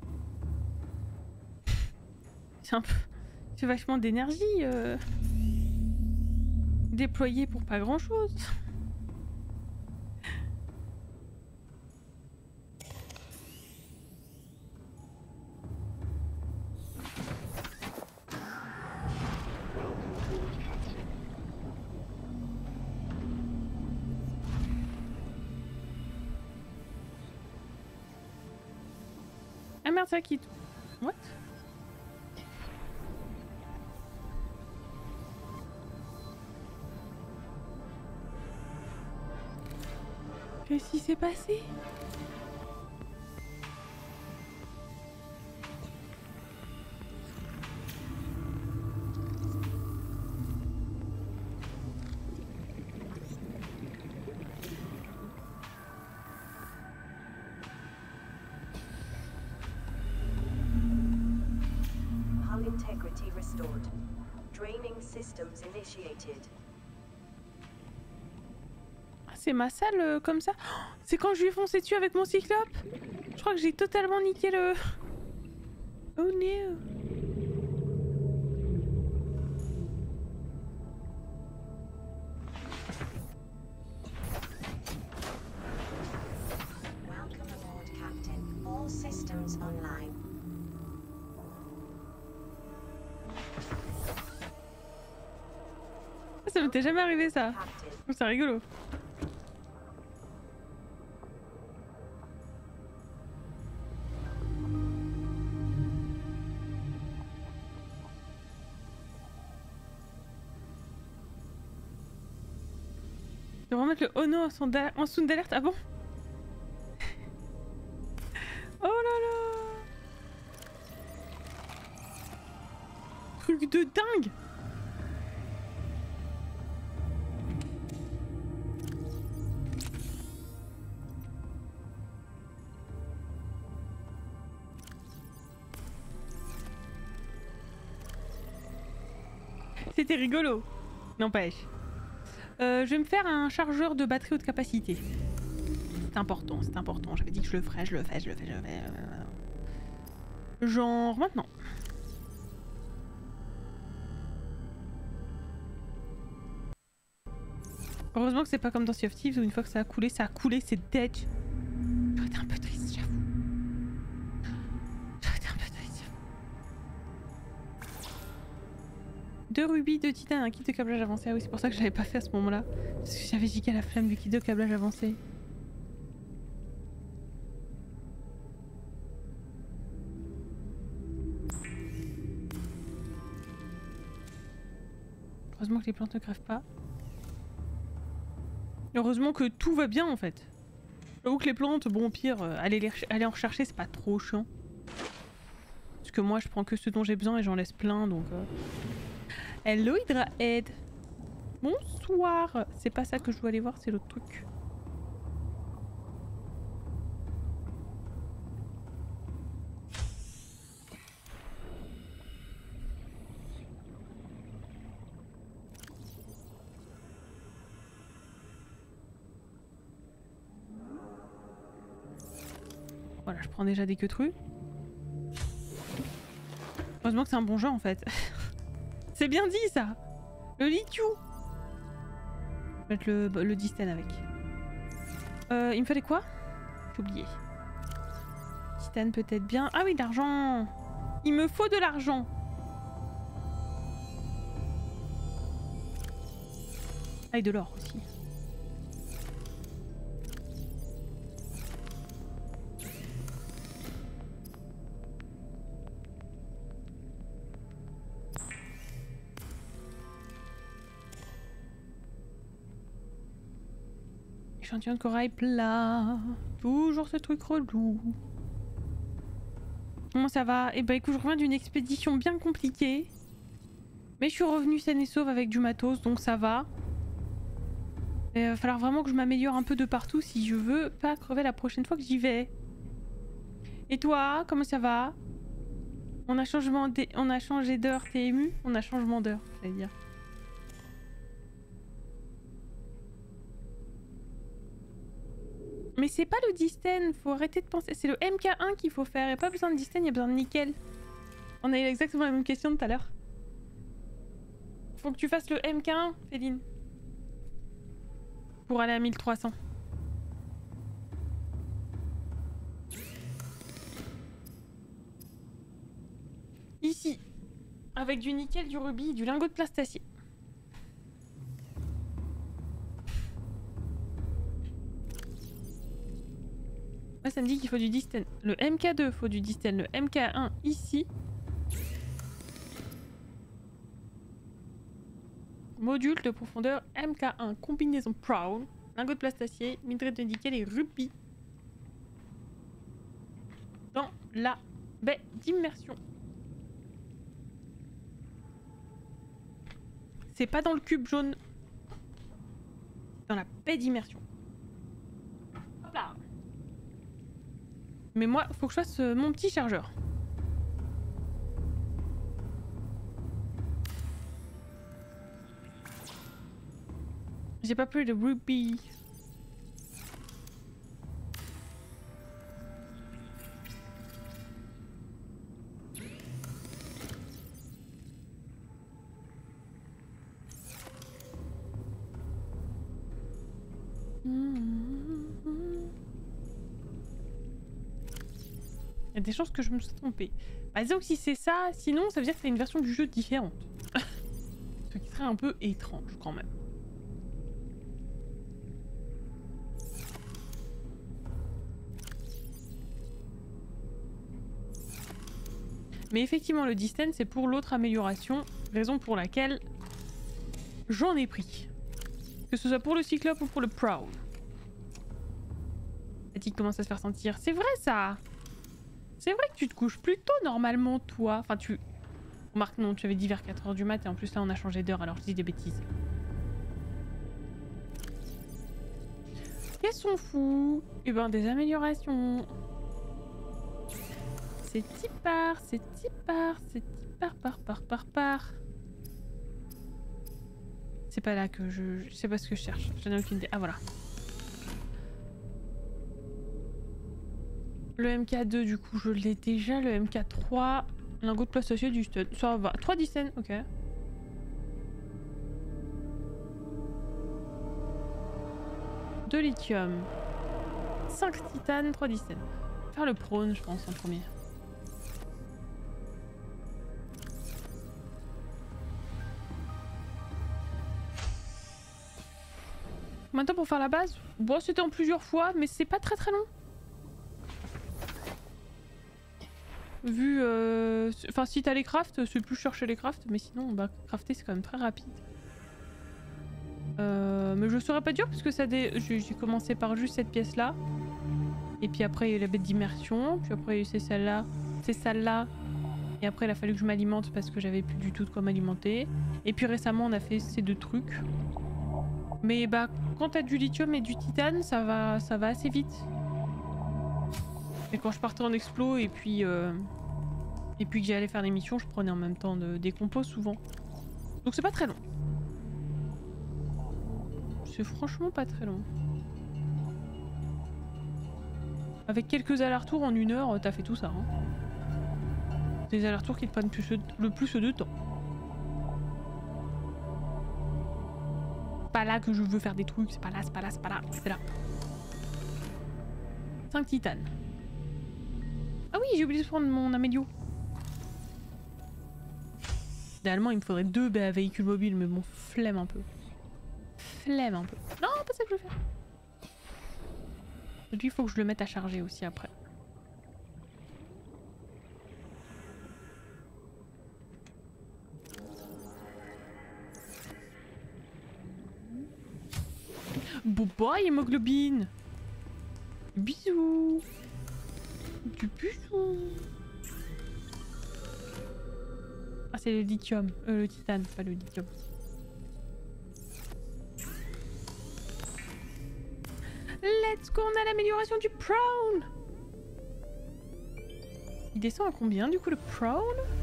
C'est un peu... C'est vachement d'énergie déployée pour pas grand chose. Ah merde, ça quitte. What? Qu'est-ce qui s'est passé? Hull integrity restored. Draining systems initiated. C'est ma salle comme ça. Oh, c'est quand je lui ai foncé dessus avec mon cyclope. Je crois que j'ai totalement niqué le... Oh no. Welcome aboard, Captain. All systems online. Ça m'était jamais arrivé ça. Captain. C'est rigolo. Je devrais remettre le oh no en sound d'alerte. Ah bon? Oh là là! Truc de dingue! C'était rigolo, n'empêche. Je vais me faire un chargeur de batterie haute capacité. C'est important, c'est important. J'avais dit que je le ferais, je le fais. Genre maintenant. Heureusement que c'est pas comme dans Sea of Thieves où une fois que ça a coulé, c'est dead. J'aurais été un peu triste, j'avoue. J'aurais été un peu triste, j'avoue. 2 rubis, 2 titane, un kit de câblage avancé. Ah oui, c'est pour ça que je l'avais pas fait à ce moment-là. Parce que j'avais giga la flamme du kit de câblage avancé. Heureusement que les plantes ne crèvent pas. Heureusement que tout va bien en fait. J'avoue que les plantes, bon au pire, aller en rechercher c'est pas trop chiant. Parce que moi je prends que ce dont j'ai besoin et j'en laisse plein donc... Hello Hydrahead. Bonsoir. C'est pas ça que je dois aller voir, c'est l'autre truc. Voilà, je prends déjà des queutrus. Heureusement que c'est un bon jeu en fait. C'est bien dit ça. Le lithium. Je vais mettre le distane avec. Il me fallait quoi? J'ai oublié. Titane peut-être bien. Ah oui, de l'argent. Il me faut de l'argent. Ah et de l'or aussi. Échantillon de corail plat. Toujours ce truc relou. Comment ça va? Eh ben écoute, je reviens d'une expédition bien compliquée. Mais je suis revenue saine et sauve avec du matos, donc ça va. Il va falloir vraiment que je m'améliore un peu de partout si je veux pas crever la prochaine fois que j'y vais. Et toi, comment ça va? On a changé d'heure, t'es ému? On a changement d'heure, j'allais dire. Mais c'est pas le Disten, faut arrêter de penser. C'est le MK1 qu'il faut faire, et pas besoin de Disten, il y a besoin de nickel. On a eu exactement la même question tout à l'heure. Faut que tu fasses le MK1, Féline. Pour aller à 1300. Ici. Avec du nickel, du rubis, du lingot de plastacier. Moi ça me dit qu'il faut du Disten. Le MK2 faut du Disten. Le MK1 ici. Module de profondeur MK1. Combinaison Proud. Lingot de plastacier. Minerai de nickel et rubis. Dans la baie d'immersion. C'est pas dans le cube jaune. Dans la baie d'immersion. Hop là. Mais moi, faut que je fasse mon petit chargeur. J'ai pas pris de rubis. Il y a des chances que je me sois trompée. Bah, disons que si c'est ça, sinon ça veut dire que c'est une version du jeu différente. Ce qui serait un peu étrange quand même. Mais effectivement le Disten c'est pour l'autre amélioration, raison pour laquelle j'en ai pris. Que ce soit pour le Cyclope ou pour le Proud. La fatigue commence à se faire sentir. C'est vrai ça! C'est vrai que tu te couches plus tôt normalement toi. Enfin tu... Remarque non, tu avais dit vers 4h du mat et en plus là on a changé d'heure alors je dis des bêtises. Qu'est-ce qu'on fout? Eh ben des améliorations. C'est tipar, c'est tipar, c'est tipar par. C'est pas là que je sais pas ce que je cherche, j'en ai aucune idée. Ah voilà. Le MK2 du coup je l'ai déjà, le MK3, lingot de plastacier du stud, ça va. 3 Disten, ok. De lithium, 5 titane, 3 Disten. Faire le prône je pense en premier. Maintenant pour faire la base, bon c'était en plusieurs fois mais c'est pas très long. Vu, enfin si t'as les crafts, c'est plus chercher les crafts, mais sinon bah crafter c'est quand même très rapide. Mais je saurais pas dire parce que ça j'ai commencé par juste cette pièce là. Et puis après il y a eu la bête d'immersion, puis après il y a eu ces salles là. Et après il a fallu que je m'alimente parce que j'avais plus du tout de quoi m'alimenter. Et puis récemment on a fait ces deux trucs. Mais bah quand t'as du lithium et du titane ça va assez vite. Et quand je partais en explo et puis que j'allais faire des missions, je prenais en même temps des compos souvent. Donc c'est pas très long. C'est franchement pas très long. Avec quelques allers-retours en 1 heure, t'as fait tout ça. Hein. Des allers-retours qui te prennent le plus de temps. Pas là que je veux faire des trucs, c'est pas là, c'est là. 5 titanes. Ah oui, j'ai oublié de prendre mon amélio. Idéalement, il me faudrait 2 véhicules mobiles, mais bon, flemme un peu. Non, pas ça que je veux faire. Lui, il faut que je le mette à charger aussi après. Bon boy, hémoglobine. Bisous. Du bisou. c'est le lithium. Le titane, pas le lithium. Let's go, on a l'amélioration du prone. Il descend à combien du coup le prone?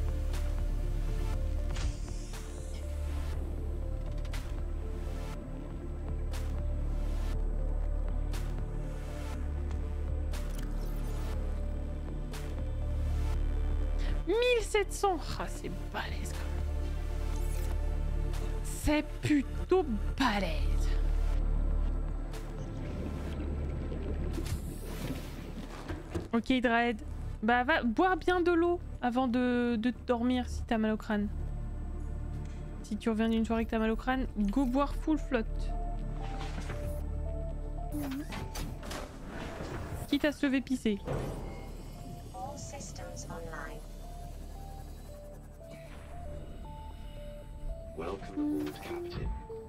« 1700 !» Ah, c'est balèze quand même. C'est plutôt balèze. Ok, Dread. Bah, va boire bien de l'eau avant de dormir si t'as mal au crâne. Si tu reviens d'une soirée que t'as mal au crâne, go boire full flotte. Quitte à se lever pisser. All systems online. Welcome aboard, Captain.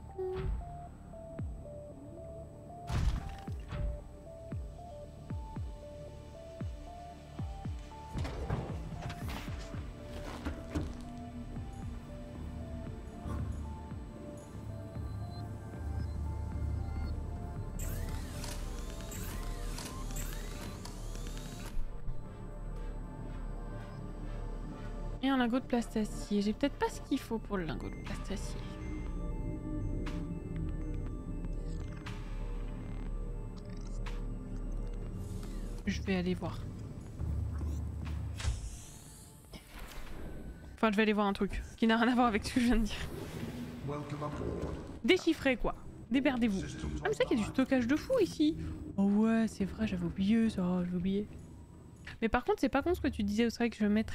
Et un lingot de plastacier. J'ai peut-être pas ce qu'il faut pour le lingot de plastacier. Je vais aller voir. Enfin, je vais aller voir un truc qui n'a rien à voir avec ce que je viens de dire. Welcome aboard. Déchiffrez quoi. Déberdez-vous. Ah mais c'est qu'il y a du stockage de fou ici. Oh ouais, c'est vrai, j'avais oublié ça, j'avais oublié. Mais par contre, c'est pas con ce que tu disais, c'est vrai que je vais mettre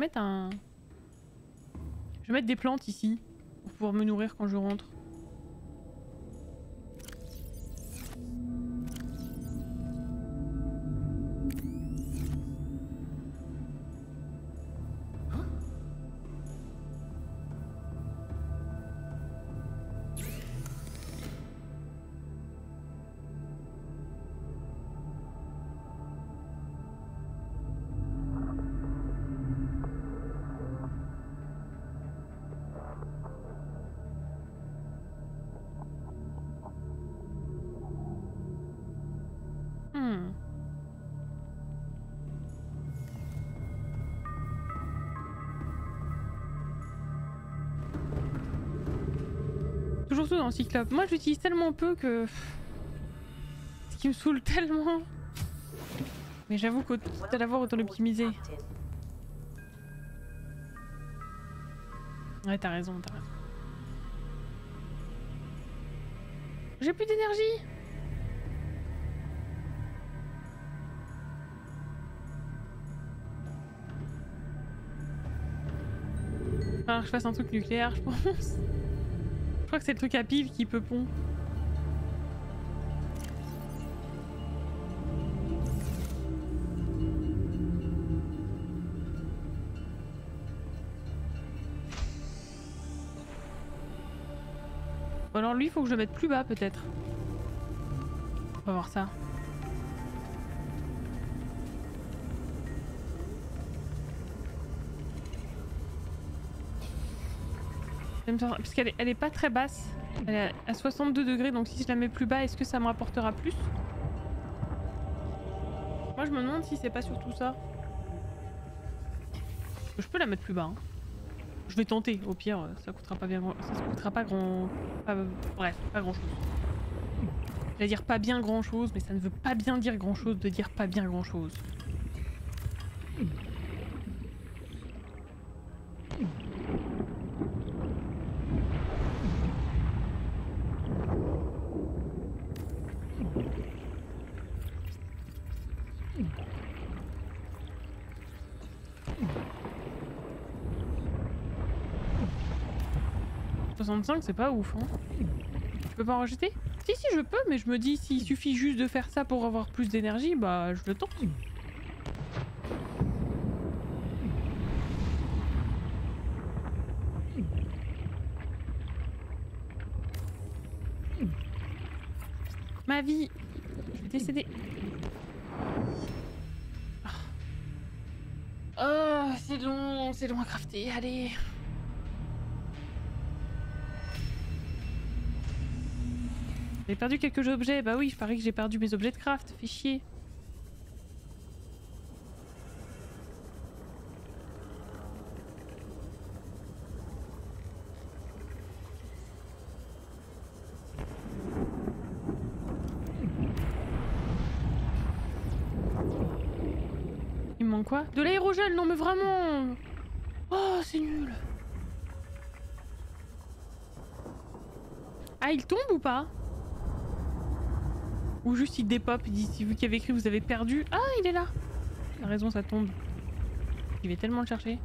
des plantes ici pour pouvoir me nourrir quand je rentre. Toujours tout dans le cyclope. Moi j'utilise tellement peu que... Ce qui me saoule tellement. Mais j'avoue qu'au quitte à l'avoir autant l'optimiser. Ouais t'as raison, t'as raison. J'ai plus d'énergie. Alors que je fasse un truc nucléaire je pense. Je crois que c'est le truc à pile qui peut pondre. Bon alors lui il faut que je le mette plus bas peut-être. On va voir ça. Parce qu'elle est pas très basse. Elle est à 62 degrés, donc si je la mets plus bas, est-ce que ça me rapportera plus? Moi je me demande si c'est pas surtout ça. Je peux la mettre plus bas. Hein. Je vais tenter, au pire, ça coûtera pas bien ça coûtera pas grand... Bref, pas grand chose. Je vais dire pas bien grand chose, mais ça ne veut pas bien dire grand chose de dire pas bien grand chose. C'est pas ouf, hein. Je peux pas en rajouter? Si, je peux, mais je me dis, s'il suffit juste de faire ça pour avoir plus d'énergie, bah je le tente. Ma vie! Je vais décéder. Oh, c'est long à crafter, allez. J'ai perdu quelques objets. Bah oui, je parie que j'ai perdu mes objets de craft. Fait chier. Il me manque quoi? De l'aérogel, non mais vraiment. Oh, c'est nul. Ah, il tombe ou pas? Ou juste il dépop, il dit, si vous qui avez écrit vous avez perdu. Ah, il est là. T'as raison, ça tombe. Il va tellement le chercher.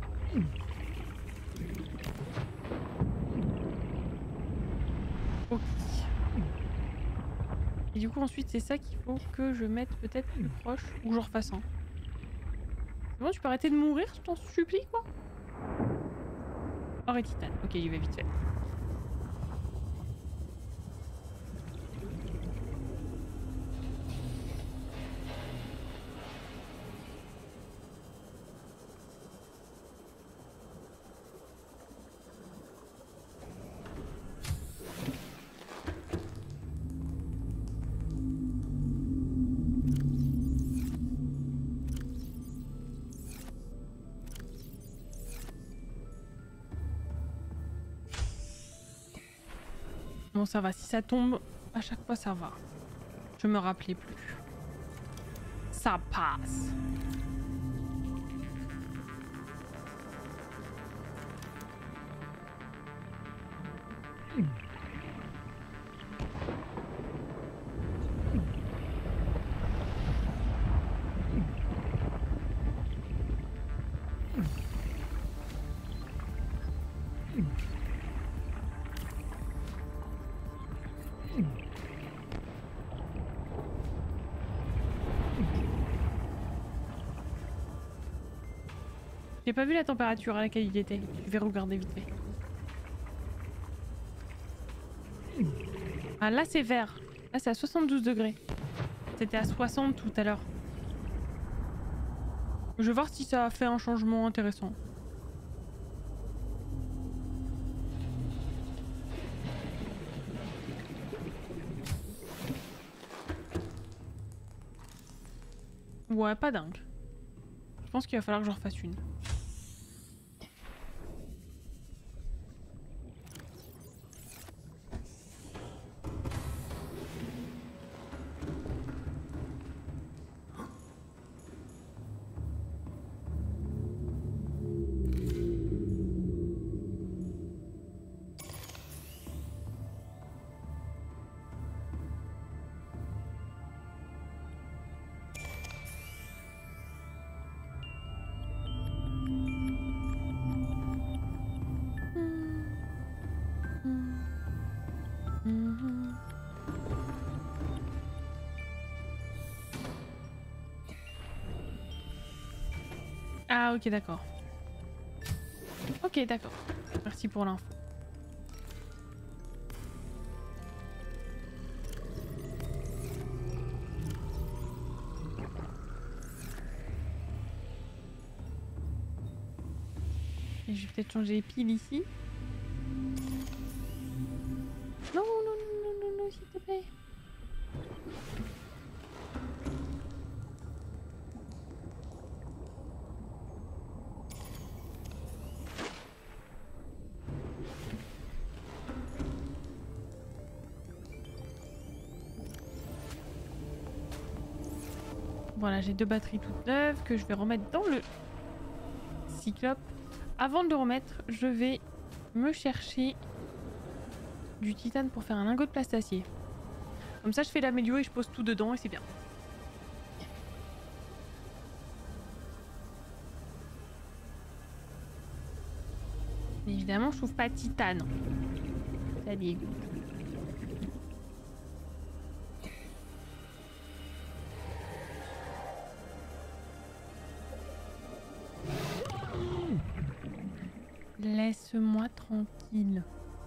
Ok. Et du coup ensuite c'est ça qu'il faut que je mette peut-être plus proche ou que je refasse un. C'est bon, tu peux arrêter de mourir, je t'en supplie quoi. Or et titane. Ok, il va vite fait. Bon ça va, si ça tombe à chaque fois ça va. Je me rappelais plus. Ça passe. J'ai pas vu la température à laquelle il était. Je vais regarder vite fait. Ah là c'est vert. Là c'est à 72 degrés. C'était à 60 tout à l'heure. Je vais voir si ça a fait un changement intéressant. Ouais, pas dingue. Je pense qu'il va falloir que j'en refasse une. Ah ok d'accord. Ok d'accord. Merci pour l'info. Et je vais peut-être changer les piles ici. Non, non, non, non, non, non, s'il te plaît. Voilà, j'ai 2 batteries toutes neuves que je vais remettre dans le cyclope. Avant de le remettre, je vais me chercher du titane pour faire un lingot de plastacier. Comme ça, je fais l'amélio et je pose tout dedans et c'est bien. Mais évidemment, je trouve pas de titane. Ça dégoûte. Laisse-moi tranquille.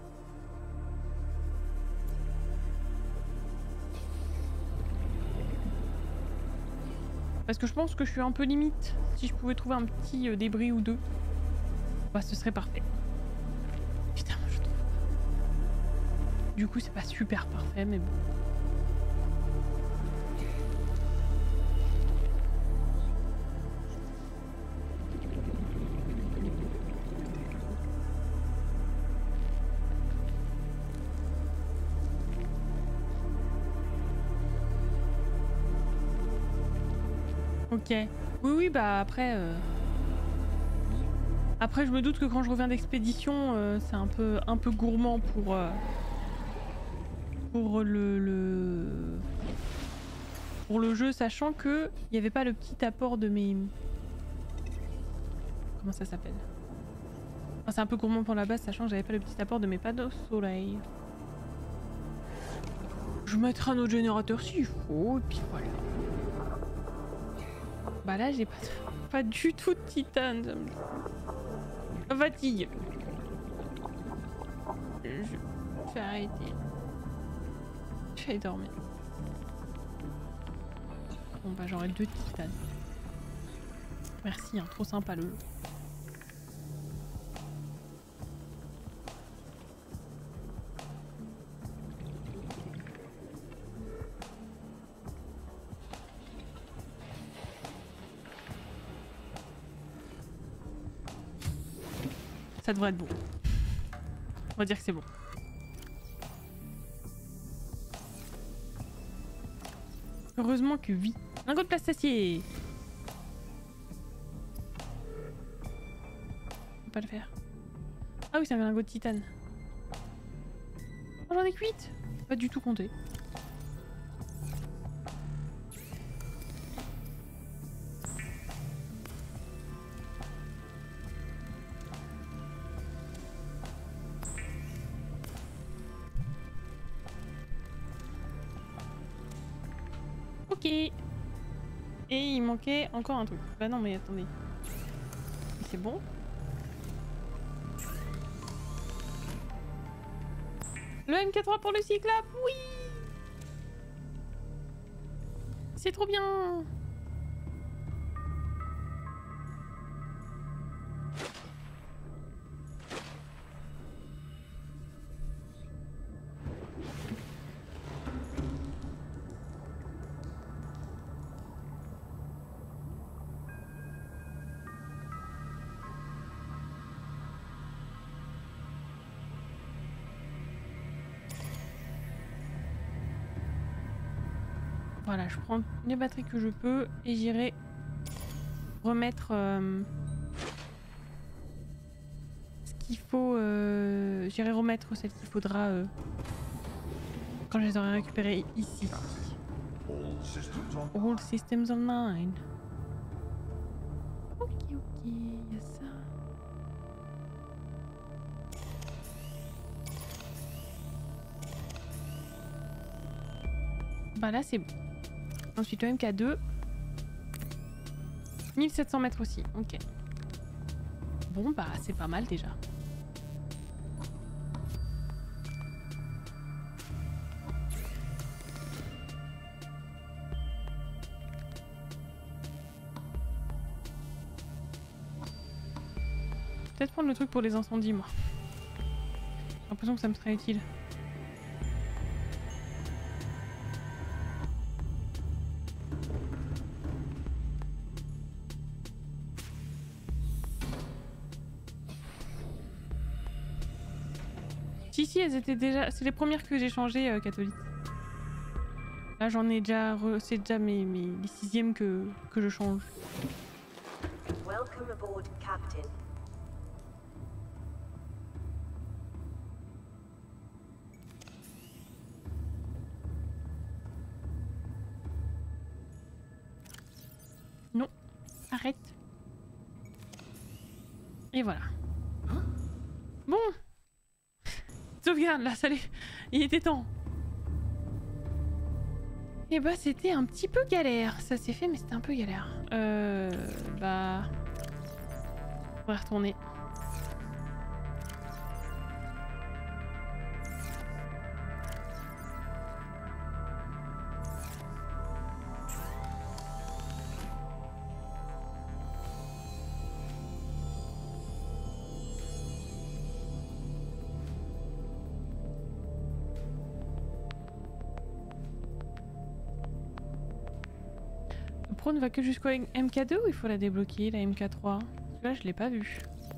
Parce que je pense que je suis un peu limite. Si je pouvais trouver un petit débris ou deux, bah ce serait parfait. Putain, moi je trouve. Du coup, c'est pas super parfait, mais bon. Ok. Oui, oui, bah après... Après, je me doute que quand je reviens d'expédition, c'est un peu gourmand pour le jeu, sachant que il n'y avait pas le petit apport de mes... Comment ça s'appelle? Enfin, c'est un peu gourmand pour la base, sachant que j'avais pas le petit apport de mes panneaux soleil. Je mettrai un autre générateur s'il faut, et puis voilà. Bah là, j'ai pas du tout de titane. Ça me fatigue. Je vais arrêter. Je vais aller dormir. Bon bah j'aurai 2 titanes. Merci, hein, trop sympa le jeu. Ça devrait être bon. On va dire que c'est bon. Heureusement que oui. Un goût de plastacier. On peut pas le faire. Ah oui, c'est un lingot de titane. Oh, j'en ai 8. Pas du tout compté. Ok. Et il manquait encore un truc. Bah non mais attendez. C'est bon. Le MK3 pour le Cyclope, oui. C'est trop bien. Voilà, je prends les batteries que je peux et j'irai remettre ce qu'il faut. J'irai remettre celle qu'il faudra quand je les aurai récupérées ici. All systems online. Ok, il y a ça. Bah là c'est bon. Ensuite le MK2. 1700 mètres aussi, ok. Bon bah c'est pas mal déjà. Peut-être prendre le truc pour les incendies moi. J'ai l'impression que ça me serait utile. Si, elles étaient déjà... C'est les premières que j'ai changées, catholiques. Là, j'en ai déjà... C'est déjà les 6e que je change. Welcome aboard, Captain. Non. Arrête. Et voilà. Bon. Sauvegarde, là, ça l'est. Il était temps. Et bah, c'était un petit peu galère. Ça s'est fait, mais c'était un peu galère. Bah... On va retourner. pro ne va que jusqu'au MK2 ou il faut la débloquer, la MK3? Là, je l'ai pas vue.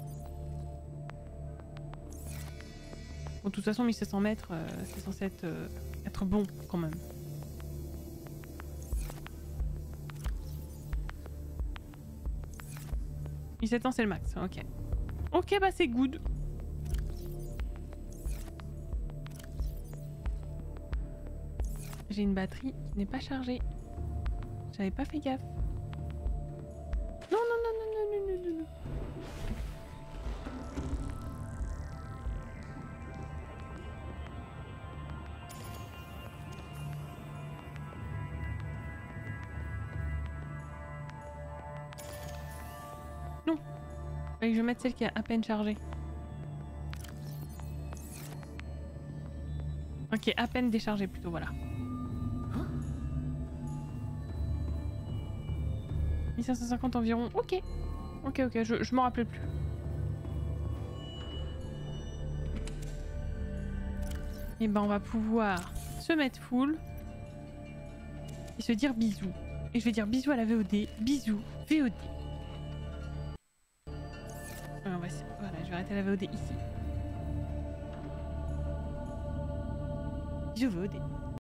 Bon, de toute façon, 1700 mètres, c'est censé être bon quand même. « 17 ans, c'est le max. Ok. Ok, bah c'est good. J'ai une batterie qui n'est pas chargée. J'avais pas fait gaffe. Non, non, non, non, non, non, non, non, non. Non. Fallait que je mette celle qui est à peine chargée. Ok, à peine déchargée plutôt, voilà. 1550 environ. Ok. Ok, ok, je m'en rappelais plus. Et ben on va pouvoir se mettre full et se dire bisous. Et je vais dire bisous à la VOD. Bisous, VOD. Voilà, je vais arrêter la VOD ici. Bisous VOD.